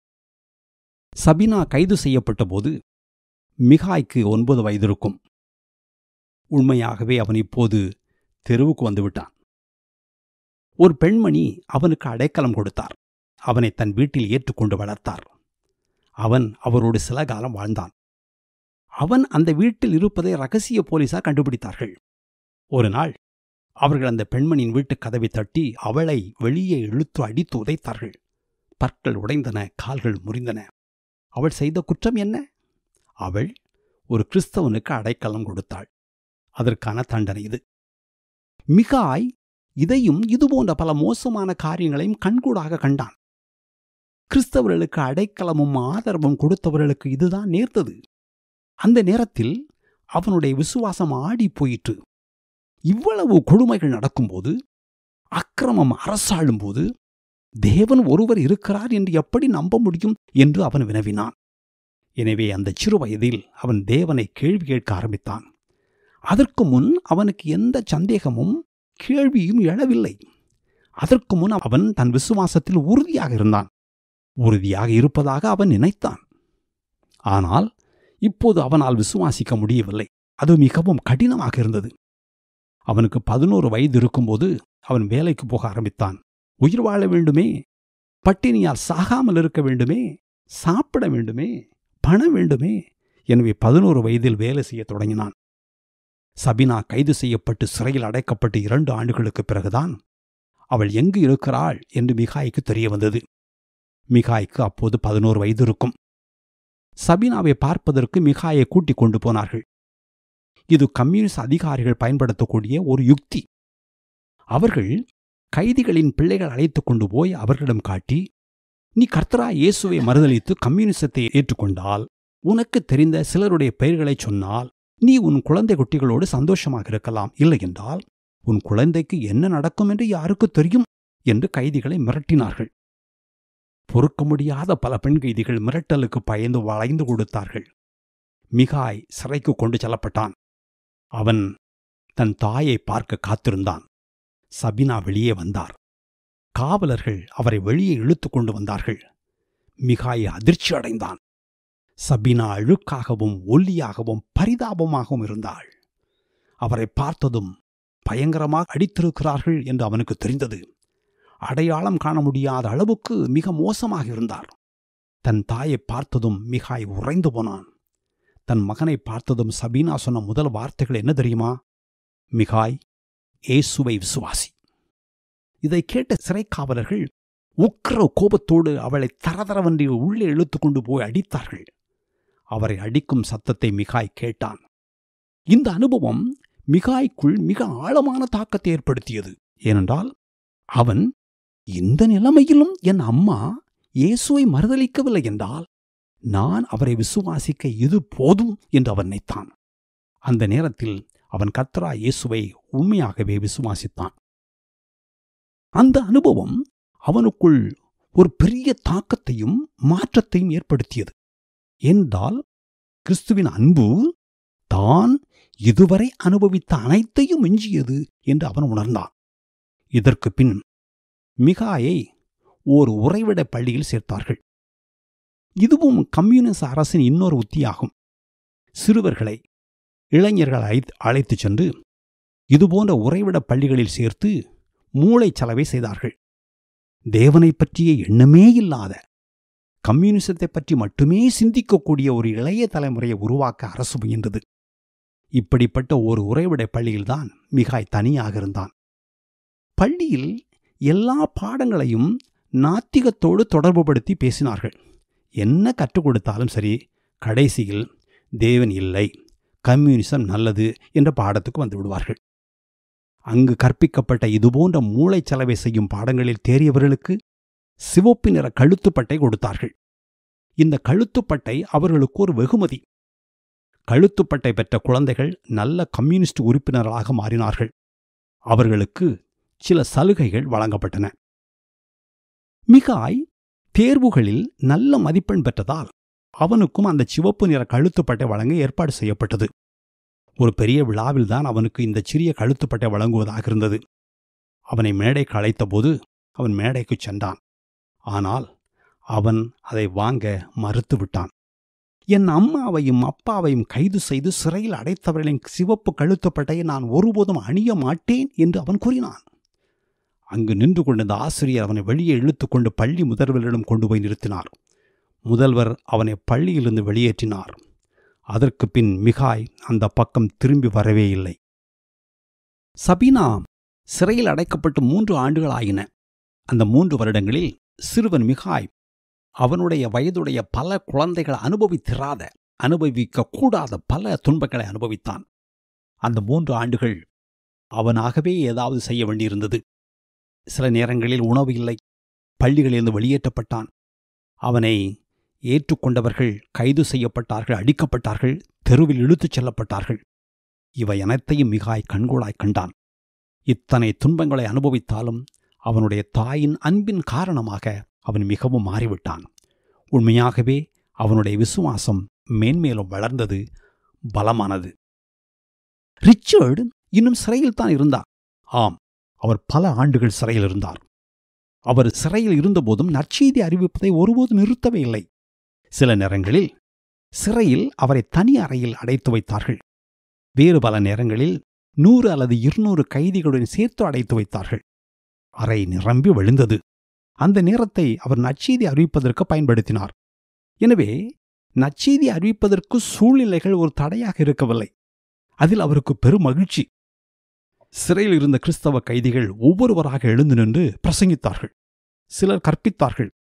[SPEAKER 1] சபினா கைது செய்யப்பட்ட போது மிகாய்க்கு ஒன்பது வயது இருக்கும். உண்மையாகவே அவன் இப்போது தெருவுக்கு வந்துவிட்டான். ஒரு பெண்மணி அவனுக்கு அடைக்கலம் கொடுத்தார். அவனை தன் வீட்டில் ஏற்றுக்கொண்டு வளர்த்தார். அவன் அவரோடு சில காலம் வாழ்ந்தான். அவன் அந்த வீட்டில் இருப்பதை இரகசிய போலீசார் கண்டுபிடித்தார்கள். ஒரு நாள் அவர்கள் அந்த பெண்மணியின் வீட்டு கதவை தட்டி அவளை வெளியே இழுத்து அடித்து உதைத்தார்கள். பற்கள் உடைந்தன, கால்கள் முறிந்தன. அவள் செய்த குற்றம் என்ன? அவள் ஒரு கிறிஸ்தவனுக்கு அடைக்கலம் கொடுத்தாள். அதற்கான தண்டனை இது. மிகாய் இதையும் இதுபோன்ற பல மோசமான காரியங்களையும் கண்கூடாக கண்டான். கிறிஸ்தவர்களுக்கு அடைக்கலமும் ஆதரவும் கொடுத்தவர்களுக்கு இதுதான் நேர்ந்தது. அந்த நேரத்தில் அவனுடைய விசுவாசம் ஆடி போயிற்று. இவ்வளவு கொடுமைகள் நடக்கும்போது, அக்கிரமம் அரசாளும் போது தேவன் ஒருவர் இருக்கிறார் என்று எப்படி நம்ப முடியும் என்று அவன் வினவினான். எனவே அந்த சிறு வயதில் அவன் தேவனை கேள்வி கேட்க ஆரம்பித்தான். அதற்கு முன் அவனுக்கு எந்த சந்தேகமும் கேள்வியும் எழவில்லை. அதற்கு முன் அவன் தன் விசுவாசத்தில் உறுதியாக இருந்தான். உறுதியாக இருப்பதாக அவன் நினைத்தான். ஆனால் இப்போது அவனால் விசுவாசிக்க முடியவில்லை. அது மிகவும் கடினமாக இருந்தது. அவனுக்கு பதினோரு வயது இருக்கும்போது அவன் வேலைக்கு போக ஆரம்பித்தான். உயிர் வாழ வேண்டுமே, பட்டினியால் சாகாமல் இருக்க வேண்டுமே, சாப்பிட வேண்டுமே, பணம் வேண்டுமே. எனவே பதினோரு வயதில் வேலை செய்ய தொடங்கினான். சபினா கைது செய்யப்பட்டு சிறையில் அடைக்கப்பட்டு இரண்டு ஆண்டுகளுக்கு பிறகுதான் அவள் எங்கு இருக்கிறாள் என்று மிகாய்க்கு தெரிய வந்தது. மிகாய்க்கு அப்போது பதினோரு வயது இருக்கும். சபீனாவை பார்ப்பதற்கு மிகாயை கூட்டிக் கொண்டு போனார்கள். இது கம்யூனிஸ்ட் அதிகாரிகள் பயன்படுத்தக்கூடிய ஒரு யுக்தி. அவர்கள் கைதிகளின் பிள்ளைகள் அழைத்துக் கொண்டு போய் அவர்களிடம் காட்டி, நீ கர்த்தராகிய இயேசுவை மறுதலித்து கம்யூனிசத்தை ஏற்றுக்கொண்டால், உனக்கு தெரிந்த சிலருடைய பெயர்களை சொன்னால் நீ உன் குழந்தை குட்டிகளோடு சந்தோஷமாக இருக்கலாம். இல்லை என்றால் உன் குழந்தைக்கு என்ன நடக்கும் என்று யாருக்கு தெரியும் என்று கைதிகளை மிரட்டினார்கள். பொறுக்க முடியாத பல பெண் கைதிகள் மிரட்டலுக்கு பயந்து வளைந்து கொடுத்தார்கள். மிகாய் சிறைக்கு கொண்டு செல்லப்பட்டான். அவன் தன் தாயை பார்க்க காத்திருந்தான். சபினா வெளியே வந்தார். காவலர்கள் அவரை வெளியே இழுத்து கொண்டு வந்தார்கள். மிகாய் அதிர்ச்சி அடைந்தான். சபினா அழுக்காகவும் ஒல்லியாகவும் பரிதாபமாகவும் இருந்தாள். அவரை பார்த்ததும் பயங்கரமாக அடித்திருக்கிறார்கள் என்று அவனுக்கு தெரிந்தது. அடையாளம் காண முடியாத அளவுக்கு மிக மோசமாக இருந்தார். தன் தாயை பார்த்ததும் மிகாய் உறைந்து போனான். தன் மகனை பார்த்ததும் சபீனா சொன்ன முதல் வார்த்தைகள் என்ன தெரியுமா? மிகாய், இயேசுவை விசுவாசி. இதை கேட்ட சிறைக்காவலர்கள் உக்கிர கோபத்தோடு அவளை தரதரவன்றி உள்ளே இழுத்து கொண்டு போய் அடித்தார்கள். அவரை அடிக்கும் சத்தத்தை மிகாய் கேட்டான். இந்த அனுபவம் மிகாய்க்குள் மிக ஆழமான தாக்கத்தை ஏற்படுத்தியது. ஏனென்றால் அவன், இந்த நிலைமையிலும் என் அம்மா இயேசுவை மறுதலிக்கவில்லை என்றால் நான் அவரை விசுவாசிக்க இது போதும் என்று அவன் நினைத்தான். அந்த நேரத்தில் அவன் கர்த்தராகிய இயேசுவை உண்மையாகவே விசுவாசித்தான். அந்த அனுபவம் அவனுக்குள் ஒரு பெரிய தாக்கத்தையும் மாற்றத்தையும் ஏற்படுத்தியது. என்றால் கிறிஸ்துவின் அன்பு தான் இதுவரை அனுபவித்த அனைத்தையும் மிஞ்சியது என்று அவன் உணர்ந்தான். இதற்கு பின் மிகாயை ஓர் உறைவிட பள்ளியில் சேர்த்தார்கள். இதுவும் கம்யூனிஸ்ட் அரசின் இன்னொரு உத்தியாகும். சிறுவர்களை, இளைஞர்களை அழைத்துச் சென்று இதுபோன்ற உறைவிட பள்ளிகளில் சேர்த்து மூளை செலவை செய்தார்கள். தேவனை பற்றிய எண்ணமே இல்லாத, கம்யூனிசத்தை பற்றி மட்டுமே சிந்திக்கக்கூடிய ஒரு இளைய தலைமுறையை உருவாக்க அரசு முயன்றது. இப்படிப்பட்ட ஒரு உறைவிட பள்ளியில்தான் மிகாய் தனியாக இருந்தான். பள்ளியில் எல்லா பாடங்களையும் நாத்திகத்தோடு தொடர்புபடுத்தி பேசினார்கள். என்ன கற்றுக் கொடுத்தாலும் சரி, கடைசியில் தேவன் இல்லை, கம்யூனிசம் நல்லது என்ற பாடத்துக்கு வந்து விடுவார்கள். அங்கு கற்பிக்கப்பட்ட இதுபோன்ற மூளை செலவை செய்யும் பாடங்களில் தேறியவர்களுக்கு சிவப்பு நிற கழுத்துப்பட்டை கொடுத்தார்கள். இந்த கழுத்துப்பட்டை அவர்களுக்கு ஒரு வெகுமதி. கழுத்துப்பட்டை பெற்ற குழந்தைகள் நல்ல கம்யூனிஸ்ட் உறுப்பினர்களாக மாறினார்கள். அவர்களுக்கு சில சலுகைகள் வழங்கப்பட்டன. மிகாய் தேர்வுகளில் நல்ல மதிப்பெண் பெற்றதால் அவனுக்கும் அந்த சிவப்பு நிற கழுத்துப்பட்டை வழங்க ஏற்பாடு செய்யப்பட்டது. ஒரு பெரிய விழாவில்தான் அவனுக்கு இந்த சிறிய கழுத்துப்பட்டை வழங்குவதாக இருந்தது. அவனை மேடைக்கு அழைத்தபோது அவன் மேடைக்கு சென்றான். ஆனால் அவன் அதை வாங்க மறுத்துவிட்டான். என் அம்மாவையும் அப்பாவையும் கைது செய்து சிறையில் அடைத்தவர்களின் சிவப்பு கழுத்துப்பட்டையை நான் ஒருபோதும் அணிய மாட்டேன் என்று அவன் கூறினான். அங்கு நின்று கொண்டிருந்த ஆசிரியர் அவனை வெளியே இழுத்து கொண்டு பள்ளி முதல்வரிடம் கொண்டு போய் நிறுத்தினார். முதல்வர் அவனை பள்ளியிலிருந்து வெளியேற்றினார். அதற்கு பின் மிகாய் அந்த பக்கம் திரும்பி வரவே இல்லை. சபீனா சிறையில் அடைக்கப்பட்டு மூன்று ஆண்டுகள் ஆயின. அந்த மூன்று வருடங்களில் சிறுவன் மிகாய் அவனுடைய வயதுடைய பல குழந்தைகள் அனுபவித்திராத, அனுபவிக்க கூடாத பல துன்பங்களை அனுபவித்தான். அந்த மூன்று ஆண்டுகள் அவனாகவே ஏதாவது செய்ய வேண்டியிருந்தது. சில நேரங்களில் உணவு இல்லை. பள்ளிகளிலிருந்து வெளியேற்றப்பட்டான். அவனை ஏற்றுக்கொண்டவர்கள் கைது செய்யப்பட்டார்கள், அடிக்கப்பட்டார்கள், தெருவில் இழுத்துச் செல்லப்பட்டார்கள். இவை அனைத்தையும் மிகாய் கண்கூடாய் கண்டான். இத்தனை துன்பங்களை அனுபவித்தாலும் அவனுடைய தாயின் அன்பின் காரணமாக அவன் மிகவும் மாறிவிட்டான். உண்மையாகவே அவனுடைய விசுவாசம் மேன்மேலும் வளர்ந்தது, பலமானது. ரிச்சர்டு இன்னும் சிறையில்தான் இருந்தார். ஆம், அவர் பல ஆண்டுகள் சிறையில் இருந்தார். அவர் சிறையில் இருந்தபோதும் நற்செய்தி அறிவிப்பதை ஒருபோதும் நிறுத்தவே இல்லை. சில நேரங்களில் சிறையில் அவரை தனி அறையில் அடைத்து வைத்தார்கள். வேறு பல நேரங்களில் நூறு அல்லது இருநூறு கைதிகளுடன் சேர்த்து அடைத்து வைத்தார்கள். அறை நிரம்பி விழுந்தது. அந்த நேரத்தை அவர் நற்செய்தி அறிவிப்பதற்கு பயன்படுத்தினார். எனவே நற்செய்தி அறிவிப்பதற்கு சூழ்நிலைகள் ஒரு தடையாக இருக்கவில்லை. அதில் அவருக்கு பெரும் மகிழ்ச்சி. சிறையில் இருந்த கிறிஸ்தவ கைதிகள் ஒவ்வொருவராக எழுந்து நின்று பிரசங்கித்தார்கள். சிலர் கற்பித்தார்கள்.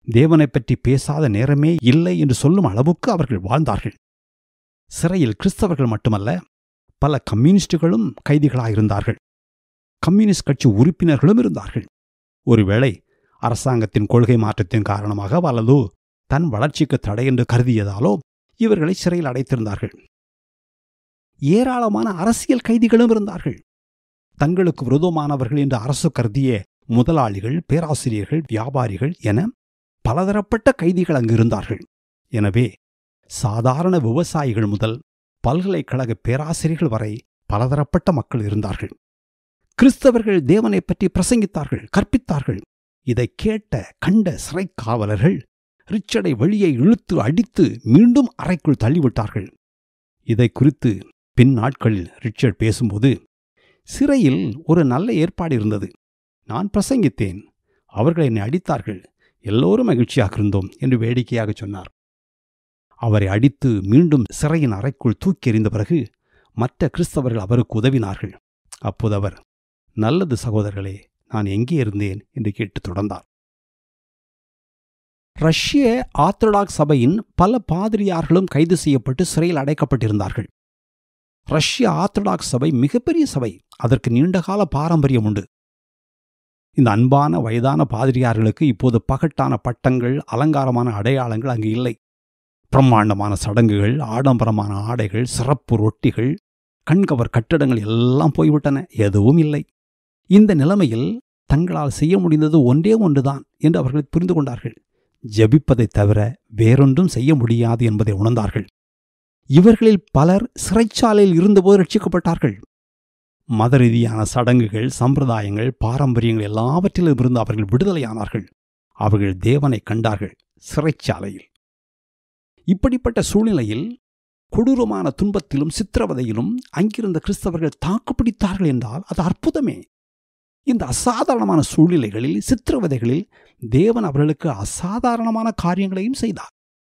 [SPEAKER 1] தேவனை பற்றி பேசாத நேரமே இல்லை என்று சொல்லும் அளவுக்கு அவர்கள் வாழ்ந்தார்கள். சிறையில் கிறிஸ்தவர்கள் மட்டுமல்ல, பல கம்யூனிஸ்டுகளும் கைதிகளாயிருந்தார்கள். கம்யூனிஸ்ட் கட்சி உறுப்பினர்களும் இருந்தார்கள். ஒருவேளை அரசாங்கத்தின் கொள்கை மாற்றத்தின் காரணமாக அல்லது தன் வளர்ச்சிக்கு தடை என்று கருதியதாலோ இவர்களை சிறையில் அடைத்திருந்தார்கள். ஏராளமான அரசியல் கைதிகளும் இருந்தார்கள். தங்களுக்கு விரோதமானவர்கள் என்று அரசு கருதிய முதலாளிகள், பேராசிரியர்கள், வியாபாரிகள் என பலதரப்பட்ட கைதிகள் அங்கு இருந்தார்கள். எனவே சாதாரண விவசாயிகள் முதல் பல்கலைக்கழக பேராசிரியர்கள் வரை பலதரப்பட்ட மக்கள் இருந்தார்கள். கிறிஸ்தவர்கள் தேவனை பற்றி பிரசங்கித்தார்கள், கற்பித்தார்கள். இதை கேட்ட கண்ட சிறை காவலர்கள் ரிச்சர்டை வெளியே இழுத்து அடித்து மீண்டும் அறைக்குள் தள்ளிவிட்டார்கள். இதை குறித்து பின் நாட்களில் ரிச்சர்ட் பேசும்போது, சிறையில் ஒரு நல்ல ஏற்பாடு இருந்தது. நான் பிரசங்கித்தேன், அவர்கள் என்னை அடித்தார்கள், எல்லோரும் மகிழ்ச்சியாக இருந்தோம் என்று வேடிக்கையாக சொன்னார். அவரை அடித்து மீண்டும் சிறையின் அறைக்குள் தூக்கி எறிந்த பிறகு மற்ற கிறிஸ்தவர்கள் அவருக்கு உதவினார்கள். அப்போது அவர், நல்லது சகோதரர்களே, நான் எங்கே இருந்தேன் என்று கேட்டு தொடர்ந்தார். ரஷ்ய ஆர்த்தடாக்ஸ் சபையின் பல பாதிரியார்களும் கைது செய்யப்பட்டு சிறையில் அடைக்கப்பட்டிருந்தார்கள். ரஷ்ய ஆர்த்தடாக்ஸ் சபை மிகப்பெரிய சபை. அதற்கு நீண்டகால பாரம்பரியம் உண்டு. இந்த அன்பான வயதான பாதிரியார்களுக்கு இப்போது பகட்டான பட்டங்கள், அலங்காரமான அடையாளங்கள் அங்கு இல்லை. பிரம்மாண்டமான சடங்குகள், ஆடம்பரமான ஆடைகள், சிறப்பு ரொட்டிகள், கண்கவர் கட்டடங்கள் எல்லாம் போய்விட்டன. எதுவும் இல்லை. இந்த நிலைமையில் தங்களால் செய்ய முடிந்தது ஒன்றே ஒன்றுதான் என்று அவர்கள் புரிந்து கொண்டார்கள். ஜெபிப்பதை தவிர வேறொன்றும் செய்ய முடியாது என்பதை உணர்ந்தார்கள். இவர்களில் பலர் சிறைச்சாலையில் இருந்தபோது ரட்சிக்கப்பட்டார்கள். மத ரீதியான சடங்குகள், சம்பிரதாயங்கள், பாரம்பரியங்கள் எல்லாவற்றிலும் இருந்து அவர்கள் விடுதலையானார்கள். அவர்கள் தேவனை கண்டார்கள் சிறைச்சாலையில். இப்படிப்பட்ட சூழ்நிலையில் கொடூரமான துன்பத்திலும் சித்திரவதையிலும் அங்கிருந்த கிறிஸ்தவர்கள் தாக்குப்பிடித்தார்கள் என்றால் அது அற்புதமே. இந்த அசாதாரணமான சூழ்நிலைகளில், சித்திரவதைகளில் தேவன் அவர்களுக்கு அசாதாரணமான காரியங்களையும் செய்தார்.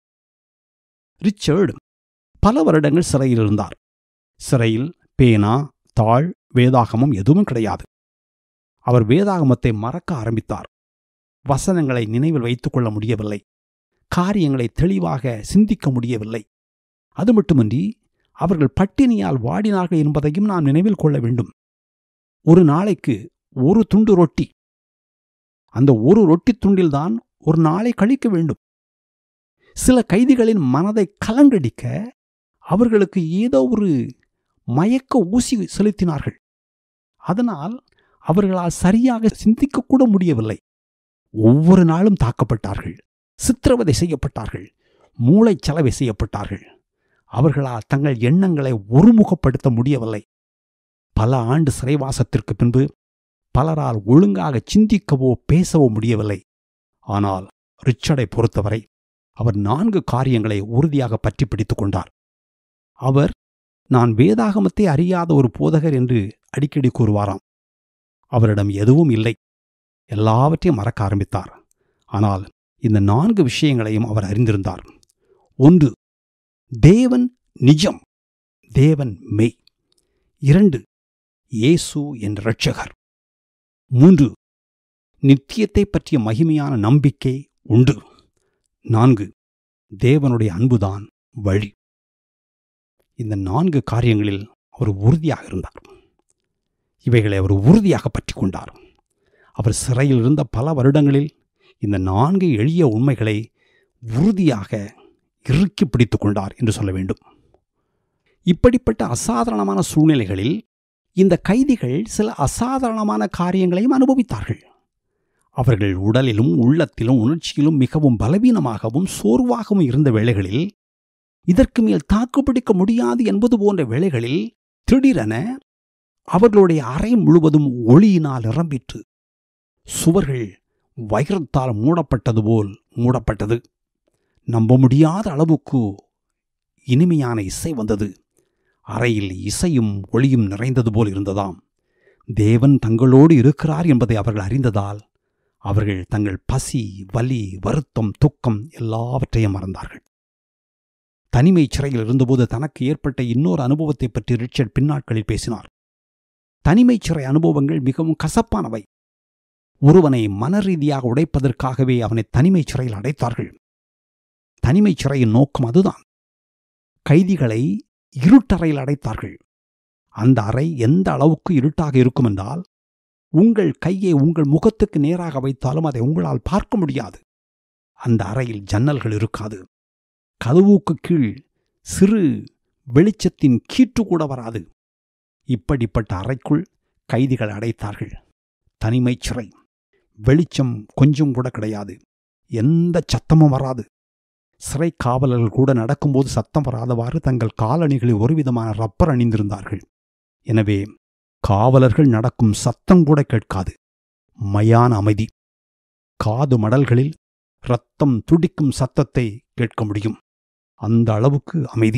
[SPEAKER 1] ரிச்சர்ட் பல வருடங்கள் சிறையில் இருந்தார். சிறையில் பேனா, தாள், வேதாகமம் எதுவும் கிடையாது. அவர் வேதாகமத்தை மறக்க ஆரம்பித்தார். வசனங்களை நினைவில் வைத்துக் கொள்ள முடியவில்லை. காரியங்களை தெளிவாக சிந்திக்க முடியவில்லை. அது மட்டுமின்றி அவர்கள் பட்டினியால் வாடினார்கள் என்பதையும் நாம் நினைவில் கொள்ள வேண்டும். ஒரு நாளைக்கு ஒரு துண்டு ரொட்டி, அந்த ஒரு ரொட்டி துண்டில்தான் ஒரு நாளை கழிக்க வேண்டும். சில கைதிகளின் மனதை கலங்கடிக்க அவர்களுக்கு ஏதோ ஒரு மயக்க ஊசி செலுத்தினார்கள். அதனால் அவர்களால் சரியாக சிந்திக்கக்கூட முடியவில்லை. ஒவ்வொரு நாளும் தாக்கப்பட்டார்கள், சித்திரவதை செய்யப்பட்டார்கள், மூளைச்சலவை செய்யப்பட்டார்கள். அவர்களால் தங்கள் எண்ணங்களை ஒருமுகப்படுத்த முடியவில்லை. பல ஆண்டு சிறைவாசத்திற்கு பின்பு பலரால் ஒழுங்காக சிந்திக்கவோ பேசவோ முடியவில்லை. ஆனால் ரிச்சர்டை பொறுத்தவரை அவர் நான்கு காரியங்களை உறுதியாக பற்றி பிடித்துக் கொண்டார். அவர், நான் வேதாகமத்தை அறியாத ஒரு போதகர் என்று அடிக்கடி கூறுவாராம். அவரிடம் எதுவும் இல்லை. எல்லாவற்றையும் மறக்க ஆரம்பித்தார். ஆனால் இந்த நான்கு விஷயங்களையும் அவர் அறிந்திருந்தார். ஒன்று, தேவன் நிஜம், தேவன் மெய். இரண்டு, இயேசு என் இரட்சகர். மூன்று, நித்தியத்தை பற்றிய மகிமையான நம்பிக்கை உண்டு. நான்கு, தேவனுடைய அன்புதான் வழி. இந்த நான்கு காரியங்களில் அவர் உறுதியாக இருந்தார். இவைகளை அவர் உறுதியாக பற்றி கொண்டார். அவர் சிறையில் இருந்த பல வருடங்களில் இந்த நான்கு எளிய உண்மைகளை உறுதியாக இறுக்கி பிடித்து கொண்டார் என்று சொல்ல வேண்டும். இப்படிப்பட்ட அசாதாரணமான சூழ்நிலைகளில் இந்த கைதிகள் சில அசாதாரணமான காரியங்களையும் அனுபவித்தார்கள். அவர்கள் உடலிலும் உள்ளத்திலும் உணர்ச்சியிலும் மிகவும் பலவீனமாகவும் சோர்வாகவும் இருந்த வேளைகளில், இதற்கு மேல் தாக்குப்பிடிக்க முடியாது என்பது போன்ற வேளைகளில் திடீரென அவர்களுடைய அறை முழுவதும் ஒளியினால் நிரம்பிற்று. சுவர்கள் வைரத்தால் மூடப்பட்டது போல் மூடப்பட்டது. நம்ப முடியாத அளவுக்கு இனிமையான இசை வந்தது. அறையில் இசையும் ஒளியும் நிறைந்தது போல் இருந்ததாம். தேவன் தங்களோடு இருக்கிறார் என்பதை அவர்கள் அறிந்ததால் அவர்கள் தங்கள் பசி, வலி, வருத்தம், துக்கம் எல்லாவற்றையும் மறந்தார்கள். தனிமை சிறையில் இருந்தபோது தனக்கு ஏற்பட்ட இன்னொரு அனுபவத்தை பற்றி ரிச்சர்ட் பின்னாட்களில் பேசினார். தனிமை சிறை அனுபவங்கள் மிகவும் கசப்பானவை. ஒருவனை மனரீதியாக உடைப்பதற்காகவே அவனை தனிமைச் சிறையில் அடைத்தார்கள். தனிமைச் சிறையின் நோக்கம் அதுதான். கைதிகளை இருட்டறையில் அடைத்தார்கள். அந்த அறை எந்த அளவுக்கு இருட்டாக இருக்கும் என்றால், உங்கள் கையை உங்கள் முகத்துக்கு நேராக வைத்தாலும் அதை உங்களால் பார்க்க முடியாது. அந்த அறையில் ஜன்னல்கள் இருக்காது. கதவுக்கு கீழ் சிறு வெளிச்சத்தின் கீற்று கூட வராது. இப்படிப்பட்ட அறைக்குள் கைதிகள் அடைத்தார்கள். தனிமைச் சிறை. வெளிச்சம் கொஞ்சம் கூட கிடையாது. எந்த சத்தமும் வராது. சிறை காவலர்கள் கூட நடக்கும்போது சத்தம் வராதவாறு தங்கள் காலணிகளில் ஒருவிதமான ரப்பர் அணிந்திருந்தார்கள். எனவே காவலர்கள் நடக்கும் சத்தம் கூட கேட்காது. மயான அமைதி. காது மடல்களில் இரத்தம் துடிக்கும் சத்தத்தை கேட்க முடியும். அந்த அளவுக்கு அமைதி.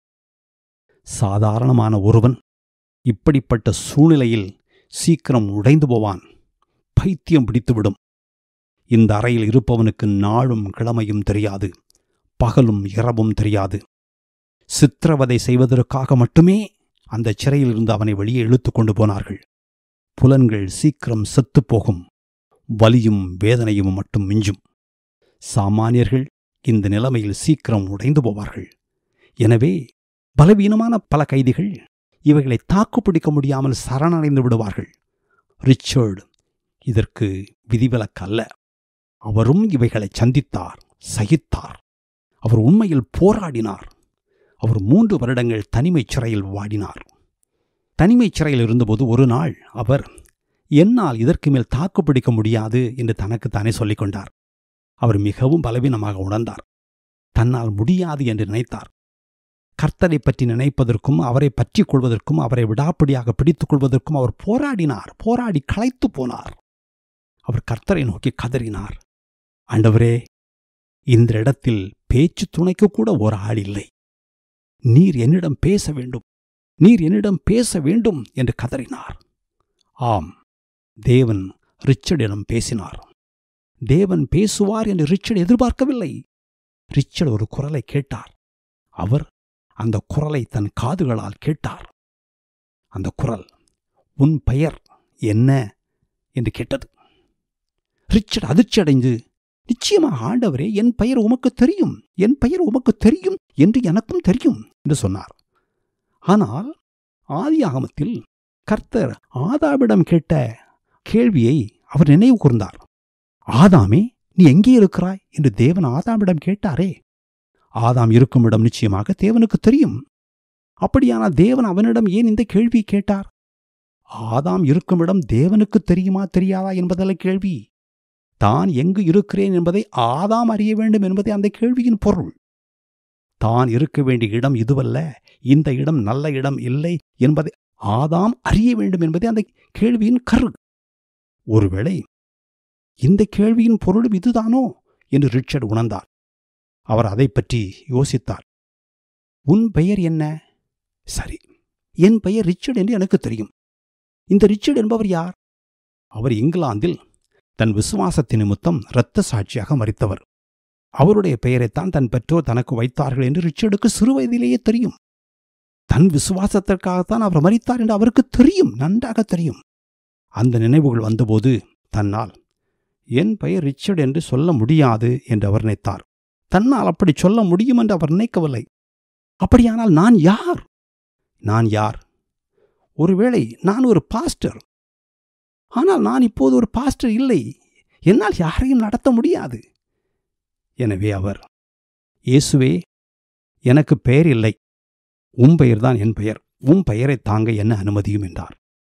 [SPEAKER 1] சாதாரணமான ஒருவன் இப்படிப்பட்ட சூழ்நிலையில் சீக்கிரம் உடைந்து போவான். பைத்தியம் பிடித்துவிடும். இந்த அறையில் இருப்பவனுக்கு நாளும் கிழமையும் தெரியாது, பகலும் இரவும் தெரியாது. சித்திரவதை செய்வதற்காக மட்டுமே அந்த சிறையில் இருந்து அவனை வெளியே இழுத்து கொண்டு போனார்கள். புலன்கள் சீக்கிரம் செத்துப்போகும். வலியும் வேதனையும் மட்டும் மிஞ்சும். சாமானியர்கள் இந்த நிலைமையில் சீக்கிரம் உடைந்து போவார்கள். எனவே பலவீனமான பல கைதிகள் இவைகளை தாக்குப்பிடிக்க முடியாமல் சரணடைந்து விடுவார்கள். ரிச்சர்ட் இதற்கு விதிவிலக்கல்ல. அவரும் இவைகளை சந்தித்தார், சகித்தார். அவர் உண்மையில் போராடினார். அவர் மூன்று வருடங்கள் தனிமைச் சிறையில் வாடினார். தனிமைச் சிறையில் இருந்தபோது ஒரு நாள் அவர், என்னால் இதற்கு மேல் தாக்குப்பிடிக்க முடியாது என்று தனக்குத்தானே சொல்லிக் கொண்டார். அவர் மிகவும் பலவீனமாக உணர்ந்தார். தன்னால் முடியாது என்று நினைத்தார். கர்த்தரை பற்றி நினைப்பதற்கும் அவரை பற்றி கொள்வதற்கும் அவரை விடாப்பிடியாக பிடித்துக் கொள்வதற்கும் அவர் போராடினார். போராடி களைத்து போனார். அவர் கர்த்தரை நோக்கி கதறினார், ஆண்டவரே, இந்த இடத்தில் பேச்சு துணைக்கு கூட ஒரு ஆள் இல்லை. நீர் என்னிடம் பேச வேண்டும், நீர் என்னிடம் பேச வேண்டும் என்று கதறினார். ஆம், தேவன் ரிச்சர்டிடம் பேசினார். தேவன் பேசுவார் என்று ரிச்சர்ட் எதிர்பார்க்கவில்லை. ரிச்சர்ட் ஒரு குரலை கேட்டார். அவர் அந்த குரலை தன் காதுகளால் கேட்டார். அந்த குரல், உன் பெயர் என்ன என்று கேட்டது. ரிச்சர்ட் அதிர்ச்சி அடைந்து, நிச்சயமாக ஆண்டவரே, என் பெயர் உமக்கு தெரியும், என் பெயர் உமக்கு தெரியும் என்று எனக்கும் தெரியும் என்று சொன்னார். ஆனால் ஆதியாகமத்தில் கர்த்தர் ஆதாமிடம் கேட்ட கேள்வியை அவர் நினைவு கூர்ந்தார். ஆதாமே, நீ எங்கே இருக்கிறாய் என்று தேவன் ஆதாமிடம் கேட்டாரே. ஆதாம் இருக்கும் இடம் நிச்சயமாக தேவனுக்கு தெரியும். அப்படியானால் தேவன் அவனிடம் ஏன் இந்த கேள்வி கேட்டார்? ஆதாம் இருக்கும் இடம் தேவனுக்கு தெரியுமா தெரியாதா என்பதல்ல கேள்வி. தான் எங்கு இருக்கிறேன் என்பதை ஆதாம் அறிய வேண்டும் என்பதே அந்த கேள்வியின் பொருள். தான் இருக்க வேண்டிய இடம் இதுவல்ல, இந்த இடம் நல்ல இடம் இல்லை என்பதை ஆதாம் அறிய வேண்டும் என்பதே அந்த கேள்வியின் கரு. ஒருவேளை இந்த கேள்வியின் பொருளும் இதுதானோ என்று ரிச்சர்ட் உணர்ந்தார். அவர் அதை பற்றி யோசித்தார். உன் பெயர் என்ன? சரி, என் பெயர் ரிச்சர்ட் என்று எனக்கு தெரியும். இந்த ரிச்சர்ட் என்பவர் யார்? அவர் இங்கிலாந்தில் தன் விசுவாசத்தின் நிமித்தம் இரத்த சாட்சியாக மரித்தவர். அவருடைய பெயரைத்தான் தன் பெற்றோர் தனக்கு வைத்தார்கள் என்று ரிச்சர்டுக்கு சிறு வயதிலேயே தெரியும். தன் விசுவாசத்திற்காகத்தான் அவர் மரித்தார் என்று அவருக்கு தெரியும், நன்றாக தெரியும். அந்த நினைவுகள் வந்தபோது தன்னால் என் பெயர் ரிச்சர்ட் என்று சொல்ல முடியாது என்று அவர் நினைத்தார். தன்னால் அப்படி சொல்ல முடியும் என்று அவர் நினைக்கவில்லை. அப்படியானால் நான் யார்? நான் யார்? ஒருவேளை நான் ஒரு பாஸ்டர். ஆனால் நான் இப்போது ஒரு பாஸ்டர் இல்லை. என்னால் யாரையும் நடத்த முடியாது. எனவே அவர், இயேசுவே, எனக்கு பெயர் இல்லை, உம் பெயர்தான் என் பெயர், உம் பெயரை தாங்க என்ன அனுமதியும் என்றார்.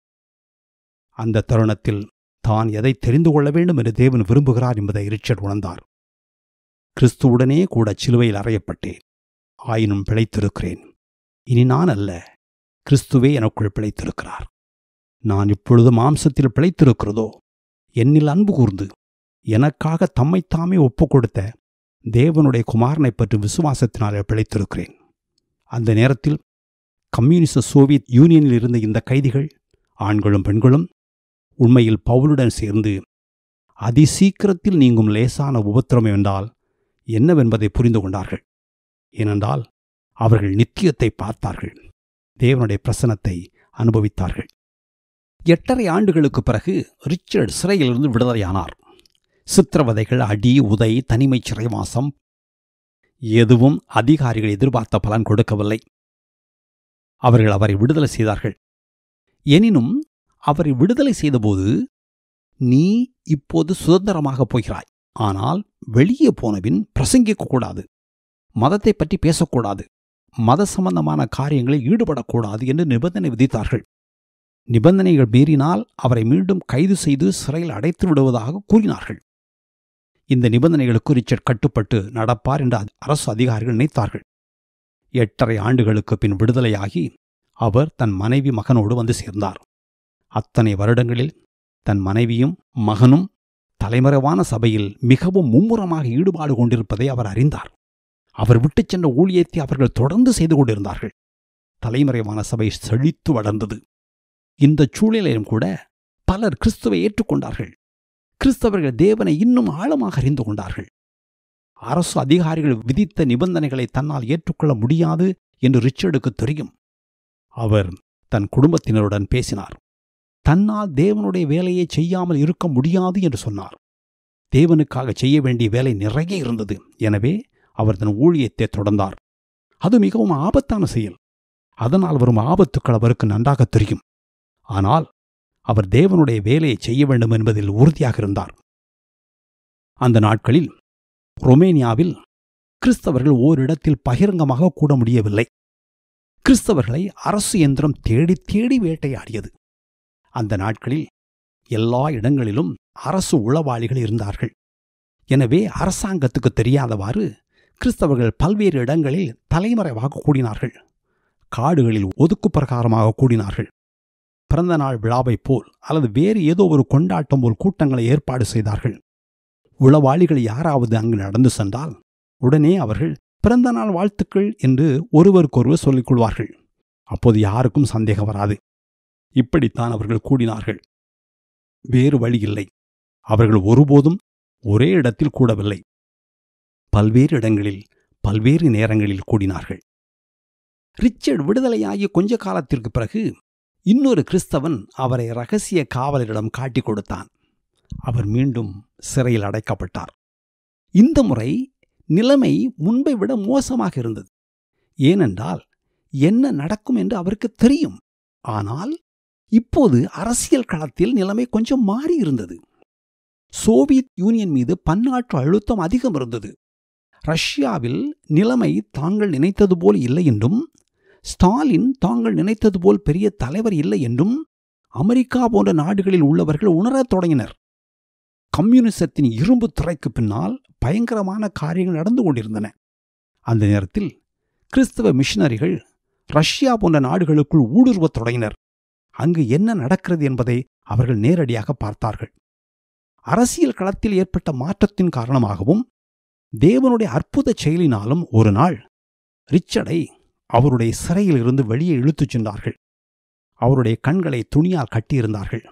[SPEAKER 1] அந்த தருணத்தில் தான் எதை தெரிந்து கொள்ள வேண்டும் என்று தேவன் விரும்புகிறார் என்பதை ரிச்சர்ட் உணர்ந்தார். கிறிஸ்துவுடனே கூட சிலுவையில் அறையப்பட்டேன், ஆயினும் பிழைத்திருக்கிறேன். இனி நான் அல்ல, கிறிஸ்துவே எனக்குள் பிழைத்திருக்கிறார். நான் இப்பொழுது மாம்சத்தில் பிழைத்திருக்கிறதோ, என்னில் அன்பு கூர்ந்து எனக்காக தம்மைத்தாமே ஒப்புக் கொடுத்த தேவனுடைய குமாரனை பற்றி விசுவாசத்தினாலே பிழைத்திருக்கிறேன். அந்த நேரத்தில் கம்யூனிச சோவியத் யூனியனில் இருந்த இந்த கைதிகள், ஆண்களும் பெண்களும், உண்மையில் பவுலுடன் சேர்ந்து அதிசீக்கிரத்தில் நீங்கும் லேசான உபத்திரம் என்றால் என்னவென்பதை புரிந்து கொண்டார்கள். ஏனென்றால் அவர்கள் நித்தியத்தை பார்த்தார்கள், தேவனுடைய பிரசன்னத்தை அனுபவித்தார்கள். எட்டரை ஆண்டுகளுக்கு பிறகு ரிச்சர்ட் சிறையிலிருந்து விடுதலையானார். சித்திரவதைகள், அடி, உதை, தனிமை சிறைவாசம் எதுவும் அதிகாரிகள் எதிர்பார்த்த பலன் கொடுக்கவில்லை. அவர்கள் அவரை விடுதலை செய்தார்கள். எனினும் அவரை விடுதலை செய்தபோது, நீ இப்போது சுதந்திரமாக போகிறாய், ஆனால் வெளியே போனபின் பிரசங்கிக்கக்கூடாது, மதத்தை பற்றி பேசக்கூடாது, மத சம்பந்தமான காரியங்களில் ஈடுபடக்கூடாது என்று நிபந்தனை விதித்தார்கள். நிபந்தனைகள் மீறினால் அவரை மீண்டும் கைது செய்து சிறையில் அடைத்து விடுவதாக கூறினார்கள். இந்த நிபந்தனைகளுக்கு ரிச்சர்ட் கட்டுப்பட்டு நடப்பார் என்று அரசு அதிகாரிகள் நினைத்தார்கள். எட்டரை ஆண்டுகளுக்கு பின் விடுதலையாகி அவர் தன் மனைவி மகனோடு வந்து சேர்ந்தார். அத்தனை வருடங்களில் தன் மனைவியும் மகனும் தலைமறைவான சபையில் மிகவும் மும்முரமாக ஈடுபாடு கொண்டிருப்பதை அவர் அறிந்தார். அவர் விட்டுச் சென்ற ஊழியத்தை அவர்கள் தொடர்ந்து செய்து கொண்டிருந்தார்கள். தலைமறைவான சபை செழித்து வளர்ந்தது. இந்த சூழ்நிலையிலும் கூட பலர் கிறிஸ்துவை ஏற்றுக்கொண்டார்கள். கிறிஸ்தவர்கள் தேவனை இன்னும் ஆழமாக அறிந்து கொண்டார்கள். அரசு அதிகாரிகள் விதித்த நிபந்தனைகளை தன்னால் ஏற்றுக்கொள்ள முடியாது என்று ரிச்சர்டுக்கு தெரியும். அவர் தன் குடும்பத்தினருடன் பேசினார். தன்னால் தேவனுடைய வேலையை செய்யாமல் இருக்க முடியாது என்று சொன்னார். தேவனுக்காக செய்ய வேண்டிய வேலை நிறைய இருந்தது. எனவே அவர் தன் ஊழியத்தை தொடர்ந்தார். அது மிகவும் ஆபத்தான செயல். அதனால் வரும் ஆபத்துக்கள் அவருக்கு நன்றாக தெரியும். ஆனால் அவர் தேவனுடைய வேலையை செய்ய வேண்டும் என்பதில் உறுதியாக இருந்தார். அந்த நாட்களில் ரொமேனியாவில் கிறிஸ்தவர்கள் ஓரிடத்தில் பகிரங்கமாக கூட முடியவில்லை. கிறிஸ்தவர்களை அரசு இயந்திரம் தேடி தேடி வேட்டையாடியது. அந்த நாட்களில் எல்லா இடங்களிலும் அரசு உளவாளிகள் இருந்தார்கள். எனவே அரசாங்கத்துக்கு தெரியாதவாறு கிறிஸ்தவர்கள் பல்வேறு இடங்களில் தலைமறைவாக கூடினார்கள். காடுகளில் ஒதுக்கு பிரகாரமாக கூடினார்கள். பிறந்த நாள் விழாவைப் போல் அல்லது வேறு ஏதோ ஒரு கொண்டாட்டம் போல் கூட்டங்களை ஏற்பாடு செய்தார்கள். உளவாளிகள் யாராவது அங்கு நடந்து சென்றால் உடனே அவர்கள் பிறந்த நாள் வாழ்த்துக்கள் என்று ஒருவருக்கொருவர் சொல்லிக் கொள்வார்கள். அப்போது யாருக்கும் சந்தேகம் வராது. இப்படித்தான் அவர்கள் கூடினார்கள். வேறு வழி இல்லை. அவர்கள் ஒருபோதும் ஒரே இடத்தில் கூடவில்லை. பல்வேறு இடங்களில் பல்வேறு நேரங்களில் கூடினார்கள். ரிச்சர்ட் விடுதலையாகி கொஞ்ச காலத்திற்கு பிறகு இன்னொரு கிறிஸ்தவன் அவரை இரகசிய காவலரிடம் காட்டிக் கொடுத்தான். அவர் மீண்டும் சிறையில் அடைக்கப்பட்டார். இந்த முறை நிலைமை முன்பை விட மோசமாக இருந்தது. ஏனென்றால் என்ன நடக்கும் என்று அவருக்கு தெரியும். ஆனால் இப்போது அரசியல் களத்தில் நிலைமை கொஞ்சம் மாறியிருந்தது. சோவியத் யூனியன் மீது பன்னாட்டு அழுத்தம் அதிகம் இருந்தது. ரஷ்யாவில் நிலைமை தாங்கள் நினைத்தது போல் இல்லை என்றும், ஸ்டாலின் தாங்கள் நினைத்தது போல் பெரிய தலைவர் இல்லை என்றும் அமெரிக்கா போன்ற நாடுகளில் உள்ளவர்கள் உணரத் தொடங்கினர். கம்யூனிசத்தின் இரும்பு திரைக்கு பின்னால் பயங்கரமான காரியங்கள் நடந்து கொண்டிருந்தன. அந்த நேரத்தில் கிறிஸ்தவ மிஷனரிகள் ரஷ்யா போன்ற நாடுகளுக்குள் ஊடுருவத் தொடங்கினர். அங்கு என்ன நடக்கிறது என்பதை அவர்கள் நேரடியாக பார்த்தார்கள். அரசியல் களத்தில் ஏற்பட்ட மாற்றத்தின் காரணமாகவும் தேவனுடைய அற்புத செயலினாலும் ஒரு நாள் ரிச்சர்டை அவருடைய சிறையில் இருந்து வெளியே இழுத்துச் சென்றார்கள். அவருடைய கண்களை துணியால் கட்டியிருந்தார்கள்.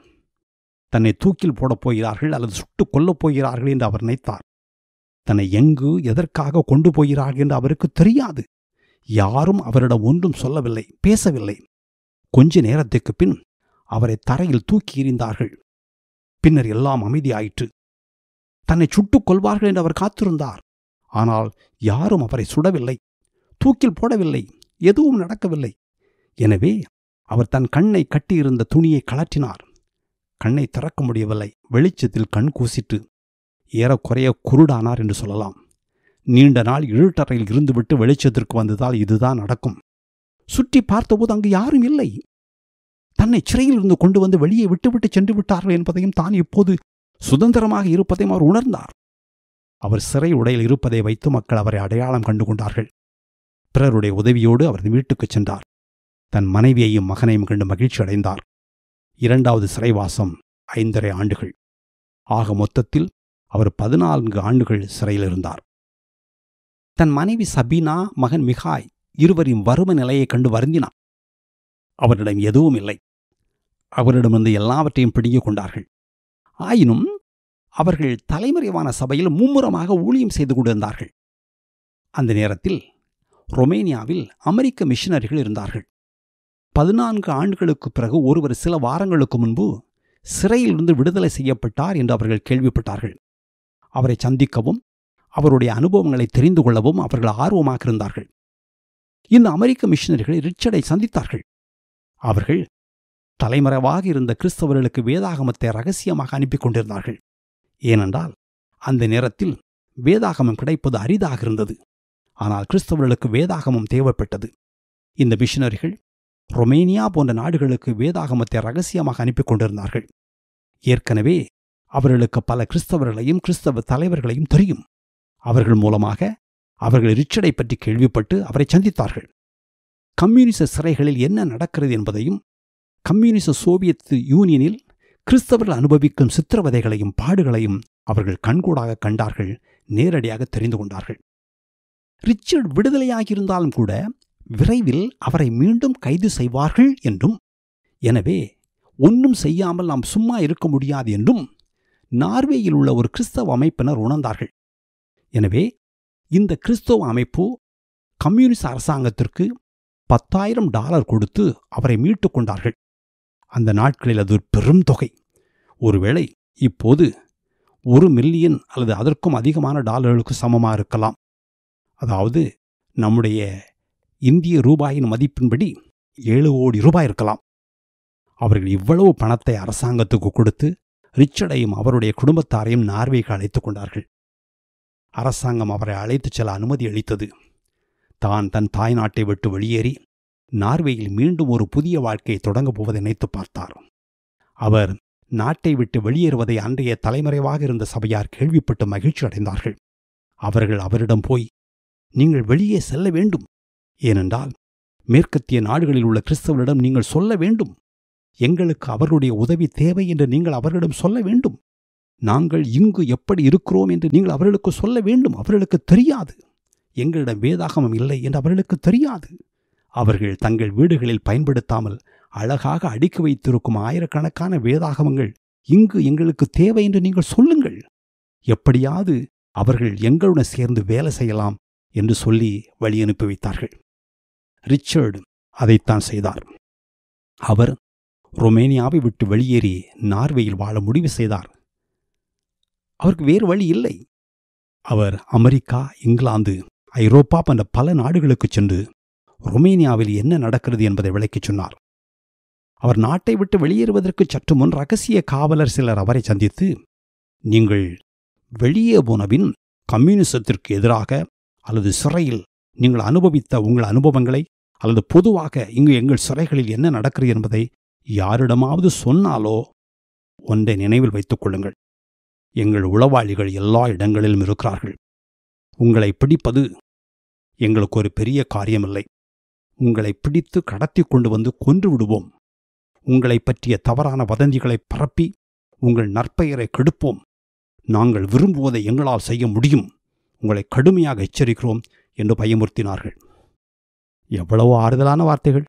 [SPEAKER 1] தன்னை தூக்கில் போடப் போகிறார்கள் அல்லது சுட்டுக் கொல்லப் போகிறார்கள் என்று அவர் நினைத்தார். தன்னை எங்கு எதற்காக கொண்டு போகிறார்கள் என்று அவருக்கு தெரியாது. யாரும் அவரிடம் ஒன்றும் சொல்லவில்லை, பேசவில்லை. கொஞ்ச நேரத்துக்கு பின் அவரை தரையில் தூக்கி எறிந்தார்கள். பின்னர் எல்லாம் அமைதியாயிற்று. தன்னை சுட்டுக் கொள்வார்கள் என்று அவர் காத்திருந்தார். ஆனால் யாரும் அவரை சுடவில்லை, தூக்கில் போடவில்லை, எதுவும் நடக்கவில்லை. எனவே அவர் தன் கண்ணை கட்டியிருந்த துணியை கழற்றினார். கண்ணை திறக்க முடியவில்லை. வெளிச்சத்தில் கண் கூசிட்டு ஏறக்குறைய குருடானார் என்று சொல்லலாம். நீண்ட நாள் இருட்டறையில் இருந்துவிட்டு வெளிச்சத்திற்கு வந்ததால் இதுதான் நடக்கும். சுற்றி பார்த்தபோது அங்கு யாரும் இல்லை. தன்னை சிறையில் இருந்து கொண்டு வந்து வெளியே விட்டுவிட்டு சென்று விட்டார்கள் என்பதையும் தான் இப்போது சுதந்திரமாக இருப்பதையும் அவர் உணர்ந்தார். அவர் சிறை உடையில் இருப்பதை வைத்து மக்கள் அவரை அடையாளம் கண்டு கொண்டார்கள். பிறருடைய உதவியோடு அவர் வீட்டுக்குச் சென்றார். தன் மனைவியையும் மகனையும் கண்டு மகிழ்ச்சி அடைந்தார். இரண்டாவது சிறைவாசம் ஐந்தரை ஆண்டுகள். ஆக மொத்தத்தில் அவர் பதினான்கு ஆண்டுகள் சிறையில் இருந்தார். தன் மனைவி சபீனா, மகன் மிகாய் இருவரின் வறுமை நிலையைக் கண்டு வருந்தினார். அவரிடம் எதுவும் இல்லை. அவரிடமிருந்து எல்லாவற்றையும் பிடுங்கிக் கொண்டார்கள். ஆயினும் அவர்கள் தலைமறைவான சபையில் மும்முரமாக ஊழியம் செய்து கொண்டிருந்தார்கள். அந்த நேரத்தில் ரொமேனியாவில் அமெரிக்க மிஷனரிகள் இருந்தார்கள். பதினான்கு ஆண்டுகளுக்கு பிறகு ஒருவர் சில வாரங்களுக்கு முன்பு சிறையிலிருந்து விடுதலை செய்யப்பட்டார் என்று அவர்கள் கேள்விப்பட்டார்கள். அவரை சந்திக்கவும் அவருடைய அனுபவங்களை தெரிந்து கொள்ளவும் அவர்கள் ஆர்வமாக இருந்தார்கள். இந்த அமெரிக்க மிஷனரிகள் ரிச்சர்டை சந்தித்தார்கள். அவர்கள் தலைமறைவாக இருந்த கிறிஸ்தவர்களுக்கு வேதாகமத்தை ரகசியமாக அனுப்பி கொண்டிருந்தார்கள். ஏனென்றால் அந்த நேரத்தில் வேதாகமம் கிடைப்பது அரிதாக இருந்தது. ஆனால் கிறிஸ்தவர்களுக்கு வேதாகமம் தேவைப்பட்டது. இந்த மிஷனரிகள் ரொமேனியா போன்ற நாடுகளுக்கு வேதாகமத்தை ரகசியமாக அனுப்பி கொண்டிருந்தார்கள். ஏற்கனவே அவர்களுக்கு பல கிறிஸ்தவர்களையும் கிறிஸ்தவ தலைவர்களையும் தெரியும். அவர்கள் மூலமாக அவர்கள் ரிச்சர்டை பற்றி கேள்விப்பட்டு அவரை சந்தித்தார்கள். கம்யூனிச சிறைகளில் என்ன நடக்கிறது என்பதையும் கம்யூனிச சோவியத் யூனியனில் கிறிஸ்தவர்கள் அனுபவிக்கும் சித்திரவதைகளையும் பாடுகளையும் அவர்கள் கண்கூடாக கண்டார்கள், நேரடியாக தெரிந்து கொண்டார்கள். ரிச்சர்ட் விடுதலையாகியிருந்தாலும் கூட விரைவில் அவரை மீண்டும் கைது செய்வார்கள் என்றும், எனவே ஒன்றும் செய்யாமல் நாம் சும்மா இருக்க முடியாது என்றும் நார்வேயில் உள்ள ஒரு கிறிஸ்தவ அமைப்பினர் உணர்ந்தார்கள். எனவே இந்த கிறிஸ்தவ அமைப்பு கம்யூனிஸ்ட் அரசாங்கத்திற்கு பத்தாயிரம் டாலர் கொடுத்து அவரை மீட்டு கொண்டார்கள். அந்த நாட்களில் அது ஒரு பெரும் தொகை. ஒருவேளை இப்போது ஒரு மில்லியன் அல்லது அதற்கும் அதிகமான டாலர்களுக்கு சமமாக இருக்கலாம். அதாவது நம்முடைய இந்திய ரூபாயின் மதிப்பின்படி ஏழு கோடி ரூபாய் இருக்கலாம். அவர்கள் இவ்வளவு பணத்தை அரசாங்கத்துக்கு கொடுத்து ரிச்சர்டையும் அவருடைய குடும்பத்தாரையும் நார்வேக்கு அழைத்துக் கொண்டார்கள். அரசாங்கம் அவரை அழைத்துச் செல்ல அனுமதி அளித்தது. தான் தன் தாய் நாட்டை விட்டு வெளியேறி நார்வேயில் மீண்டும் ஒரு புதிய வாழ்க்கையை தொடங்கப் போவதை நினைத்து பார்த்தார். அவர் நாட்டை விட்டு வெளியேறுவதை அன்றைய தலைமறைவாக இருந்த சபையார் கேள்விப்பட்டு மகிழ்ச்சி அடைந்தார்கள். அவர்கள் அவரிடம் போய், நீங்கள் வெளியே செல்ல வேண்டும், ஏனென்றால் மேற்கத்திய நாடுகளில் உள்ள கிறிஸ்தவர்களிடம் நீங்கள் சொல்ல வேண்டும், எங்களுக்கு அவர்களுடைய உதவி தேவை என்று நீங்கள் அவர்களிடம் சொல்ல வேண்டும். நாங்கள் இங்கு எப்படி இருக்கிறோம் என்று நீங்கள் அவர்களுக்கு சொல்ல வேண்டும். அவர்களுக்கு தெரியாது, எங்களிடம் வேதாகமம் இல்லை என்று அவர்களுக்கு தெரியாது. அவர்கள் தங்கள் வீடுகளில் பயன்படுத்தாமல் அழகாக அடுக்கி வைத்திருக்கும் ஆயிரக்கணக்கான வேதாகமங்கள் இங்கு எங்களுக்கு தேவை என்று நீங்கள் சொல்லுங்கள். எப்படியாவது அவர்கள் எங்களுடன் சேர்ந்து வேலை செய்யலாம் என்று சொல்லி வழி அனுப்பி வைத்தார்கள். ரிச்சர்ட் அதைத்தான் செய்தார். அவர் ரொமேனியாவை விட்டு வெளியேறி நார்வேயில் வாழ முடிவு செய்தார். அவருக்கு வேறு வழி இல்லை. அவர் அமெரிக்கா, இங்கிலாந்து, ஐரோப்பா போன்ற பல நாடுகளுக்கு சென்று ரொமேனியாவில் என்ன நடக்கிறது என்பதை விளக்கிச் சொன்னார். அவர் நாட்டை விட்டு வெளியேறுவதற்கு சற்று முன் ரகசிய காவலர் சிலர் அவரை சந்தித்து, நீங்கள் வெளியே போனபின் கம்யூனிசத்திற்கு எதிராக அல்லது சிறையில் நீங்கள் அனுபவித்த உங்கள் அனுபவங்களை அல்லது பொதுவாக இங்கு எங்கள் சிறைகளில் என்ன நடக்கிறது என்பதை யாரிடமாவது சொன்னாலோ ஒன்றை நினைவில் வைத்துக் கொள்ளுங்கள். எங்கள் உளவாளிகள் எல்லா இடங்களிலும் இருக்கிறார்கள். உங்களை பிடிப்பது எங்களுக்கு ஒரு பெரிய காரியமில்லை. உங்களை பிடித்து கடத்தி கொண்டு வந்து கொன்று விடுவோம். உங்களை பற்றிய தவறான வதந்திகளை பரப்பி உங்கள் நற்பெயரை கெடுப்போம். நாங்கள் விரும்புவதை எங்களால் செய்ய முடியும். உங்களை கடுமையாக எச்சரிக்கிறோம் என்று பயமுறுத்தினார்கள். எவ்வளவோ ஆறுதலான வார்த்தைகள்!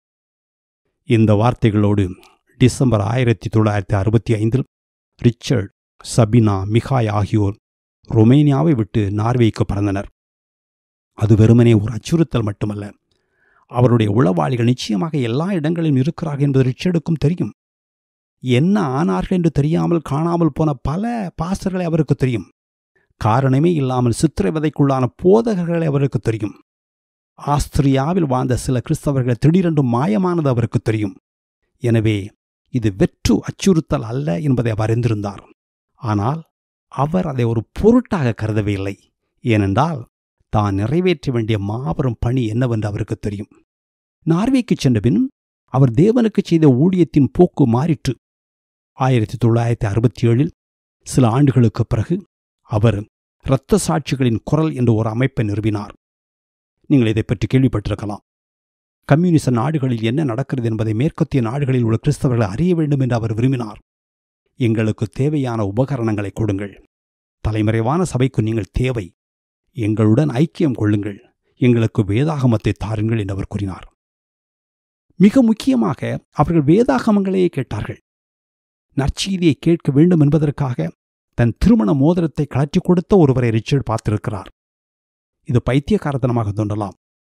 [SPEAKER 1] இந்த வார்த்தைகளோடு டிசம்பர் ஆயிரத்தி தொள்ளாயிரத்தி அறுபத்தி ஐந்தில் ரிச்சர்ட், சபினா, மிகாய் ஆகியோர் ரொமேனியாவை விட்டு நார்வேக்கு பறந்தனர். அது வெறுமனே ஒரு அச்சுறுத்தல் மட்டுமல்ல, அவருடைய உளவாளிகள் நிச்சயமாக எல்லா இடங்களிலும் இருக்கிறார்கள் என்பது ரிச்சர்டுக்கும் தெரியும். என்ன ஆனார்கள் என்று தெரியாமல் காணாமல் போன பல பாஸ்டர்களை அவருக்கு தெரியும். காரணமே இல்லாமல் சித்திரவதைக்குள்ளான போதகர்களை அவருக்கு தெரியும். ஆஸ்திரியாவில் வாழ்ந்த சில கிறிஸ்தவர்கள் திடீரென்று மாயமானது அவருக்கு தெரியும். எனவே இது வெற்று அச்சுறுத்தல் அல்ல என்பதை அவர் அறிந்திருந்தார். ஆனால் அவர் அதை ஒரு பொருட்டாக கருதவே இல்லை. ஏனென்றால் தான் நிறைவேற்ற வேண்டிய மாபெரும் பணி என்னவென்று அவருக்கு தெரியும். நார்வேக்கு சென்றபின் அவர் தேவனுக்கு செய்த ஊழியத்தின் போக்கு மாறிற்று. ஆயிரத்தி தொள்ளாயிரத்தி அறுபத்தி ஏழில் சில ஆண்டுகளுக்கு பிறகு அவர் இரத்த சாட்சிகளின் குரல் என்ற ஒரு அமைப்பை நிறுவினார். நீங்கள் இதை பற்றி கேள்விப்பட்டிருக்கலாம். கம்யூனிச நாடுகளில் என்ன நடக்கிறது என்பதை மேற்கத்திய நாடுகளில் உள்ள கிறிஸ்தவர்கள் அறிய வேண்டும் என்று அவர் விரும்பினார். எங்களுக்கு தேவையான உபகரணங்களை கொடுங்கள். தலைமறைவான சபைக்கு நீங்கள் தேவை. எங்களுடன் ஐக்கியம் கொள்ளுங்கள். எங்களுக்கு வேதாகமத்தை தாருங்கள் என்று அவர் கூறினார். மிக முக்கியமாக அவர்கள் வேதாகமங்களையே கேட்டார்கள். நற்செய்தியை கேட்க வேண்டும் என்பதற்காக தன் திருமண மோதிரத்தை கழற்றி கொடுத்த ஒருவரை ரிச்சர்ட் பார்த்திருக்கிறார். இது பைத்தியக்காரத்தனமாக தோன்றலாம்.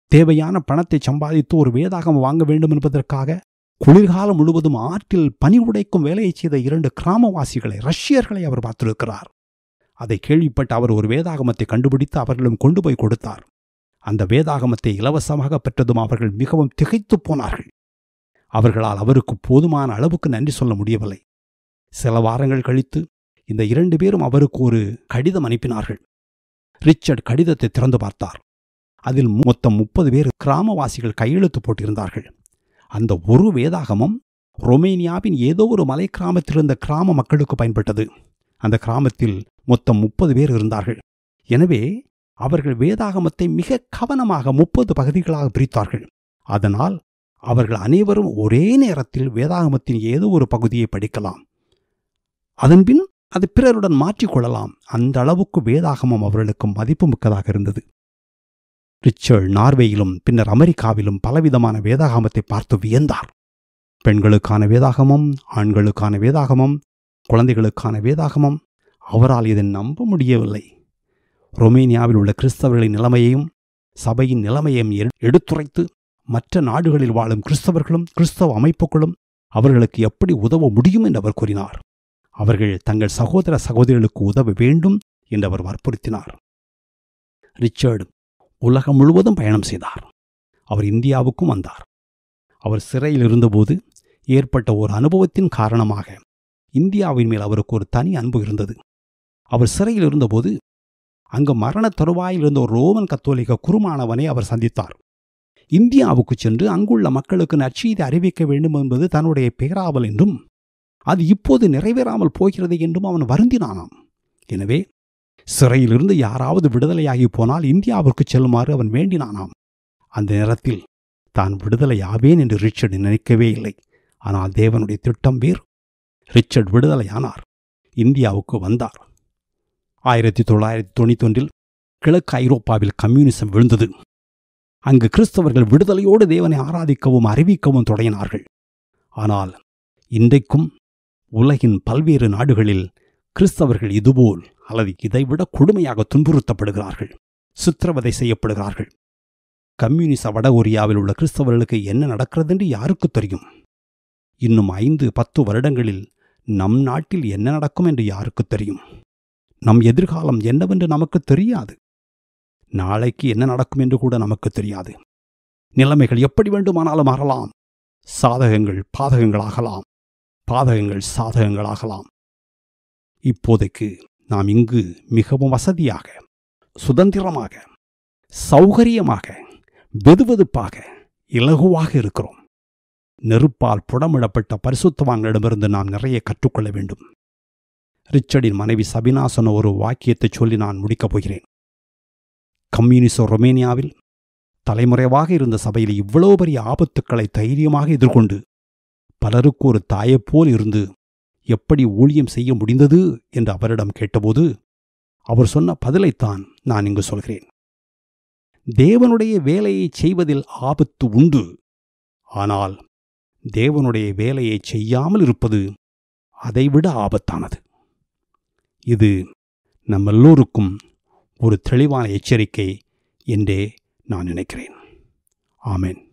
[SPEAKER 1] தேவையான பணத்தை சம்பாதித்து ஒரு வேதாகமம் வாங்க வேண்டும் என்பதற்காக குளிர்காலம் முழுவதும் ஆற்றில் பனி உடைக்கும் வேலையை செய்த இரண்டு கிராமவாசிகளை, ரஷ்யர்களை அவர் பார்த்திருக்கிறார். அதை கேள்விப்பட்டு அவர் ஒரு வேதாகமத்தை கண்டுபிடித்து அவர்களிடம் கொண்டு போய் கொடுத்தார். அந்த வேதாகமத்தை இலவசமாக பெற்றதும் அவர்கள் மிகவும் திகைத்து போனார்கள். அவர்களால் அவருக்கு போதுமான அளவுக்கு நன்றி சொல்ல முடியவில்லை. சில வாரங்கள் கழித்து இந்த இரண்டு பேரும் அவருக்கு ஒரு கடிதம் அனுப்பினார்கள். ரிச்சர்ட் கடிதத்தை திறந்து பார்த்தார். அதில் மொத்தம் முப்பது பேர் கிராமவாசிகள் கையெழுத்து போட்டிருந்தார்கள். அந்த ஒரு வேதாகமம் ரொமேனியாவின் ஏதோ ஒரு மலை கிராமத்தில் இருந்த கிராம மக்களுக்கு பயன்பட்டது. அந்த கிராமத்தில் மொத்தம் முப்பது பேர் இருந்தார்கள். எனவே அவர்கள் வேதாகமத்தை மிக கவனமாக முப்பது பகுதிகளாக பிரித்தார்கள். அதனால் அவர்கள் அனைவரும் ஒரே நேரத்தில் வேதாகமத்தின் ஏதோ ஒரு பகுதியை படிக்கலாம். அதன்பின் அது பிறருடன் மாற்றிக்கொள்ளலாம். அந்த அளவுக்கு வேதாகமம் அவர்களுக்கு மதிப்பு மிக்கதாக இருந்தது. ரிச்சர்ட் நார்வேயிலும் பின்னர் அமெரிக்காவிலும் பலவிதமான வேதாகமத்தை பார்த்து வியந்தார். பெண்களுக்கான வேதாகமம், ஆண்களுக்கான வேதாகமம், குழந்தைகளுக்கான வேதாகமம். அவரால் இதை நம்ப முடியவில்லை. ரொமேனியாவில் உள்ள கிறிஸ்தவர்களின் நிலைமையையும் சபையின் நிலைமையையும் எடுத்துரைத்து மற்ற நாடுகளில் வாழும் கிறிஸ்தவர்களும் கிறிஸ்தவ அமைப்புகளும் அவர்களுக்கு எப்படி உதவ முடியும் என்று அவர் கூறினார். அவர்கள் தங்கள் சகோதர சகோதரிகளுக்கு உதவ வேண்டும் என்று அவர் வற்புறுத்தினார். ரிச்சர்ட் உலகம் முழுவதும் பயணம் செய்தார். அவர் இந்தியாவுக்கும் வந்தார். அவர் சிறையில் இருந்தபோது ஏற்பட்ட ஒரு அனுபவத்தின் காரணமாக இந்தியாவின் மேல் அவருக்கு ஒரு தனி அன்பு இருந்தது. அவர் சிறையில் இருந்தபோது அங்கு மரண தருவாயில் இருந்த ஒரு ரோமன் கத்தோலிக்க குருமானவனை அவர் சந்தித்தார். இந்தியாவுக்கு சென்று அங்குள்ள மக்களுக்கு நற்செய்தி அறிவிக்க வேண்டும் என்பது தன்னுடைய பேராவல் என்றும் அது இப்போது நிறைவேறாமல் போகிறது என்றும் அவன் வருந்தினானாம். எனவே சிறையிலிருந்து யாராவது விடுதலையாகி போனால் இந்தியாவிற்கு செல்லுமாறு அவன் வேண்டினானாம். அந்த நேரத்தில் தான் விடுதலையாவேன் என்று ரிச்சர்ட் நினைக்கவே இல்லை. ஆனால் தேவனுடைய திட்டம் வேறு. ரிச்சர்ட் விடுதலையானார். இந்தியாவுக்கு வந்தார். ஆயிரத்தி தொள்ளாயிரத்தி தொண்ணூத்தி ஒன்றில் கிழக்கு ஐரோப்பாவில் கம்யூனிசம் விழுந்தது. அங்கு கிறிஸ்தவர்கள் விடுதலையோடு தேவனை ஆராதிக்கவும் அறிவிக்கவும் தொடங்கினார்கள். ஆனால் இன்றைக்கும் உலகின் பல்வேறு நாடுகளில் கிறிஸ்தவர்கள் இதுபோல் அல்லது இதைவிட கொடுமையாக துன்புறுத்தப்படுகிறார்கள், சித்திரவதை செய்யப்படுகிறார்கள். கம்யூனிச வடகொரியாவில் உள்ள கிறிஸ்தவர்களுக்கு என்ன நடக்கிறது என்று யாருக்கு தெரியும்? இன்னும் ஐந்து பத்து வருடங்களில் நம் நாட்டில் என்ன நடக்கும் என்று யாருக்கு தெரியும்? நம் எதிர்காலம் என்னவென்று நமக்கு தெரியாது. நாளைக்கு என்ன நடக்கும் என்று கூட நமக்கு தெரியாது. நிலைமைகள் எப்படி வேண்டுமானாலும் மாறலாம். சாதகங்கள் பாதகங்களாகலாம், பாதகங்கள் சாதகங்களாகலாம். இப்போதைக்கு நாம் இங்கு மிகவும் வசதியாக, சுதந்திரமாக, சௌகரியமாக, வெதுவெதுப்பாக, இலகுவாக இருக்கிறோம். நெருப்பால் புடமிடப்பட்ட பரிசுத்தவான்களிடமிருந்து நாம் நிறைய கற்றுக்கொள்ள வேண்டும். ரிச்சர்டின் மனைவி சபினா சொன்ன ஒரு வாக்கியத்தை சொல்லி நான் முடிக்கப் போகிறேன். கம்யூனிச ரொமேனியாவில் தலைமுறைவாக இருந்த சபையில் இவ்வளவு பெரிய ஆபத்துக்களை தைரியமாக எதிர்கொண்டு பலருக்கு ஒரு தாயைப்போல் இருந்து எப்படி ஊழியம் செய்ய முடிந்தது என்று அவரிடம் கேட்டபோது அவர் சொன்ன பதிலைத்தான் நான் இங்கு சொல்கிறேன். தேவனுடைய வேலையை செய்வதில் ஆபத்து உண்டு. ஆனால் தேவனுடைய வேலையை செய்யாமல் இருப்பது அதைவிட ஆபத்தானது. இது நம்ம எல்லோருக்கும் ஒரு தெளிவான எச்சரிக்கை என்றே நான் நினைக்கிறேன். ஆமென்.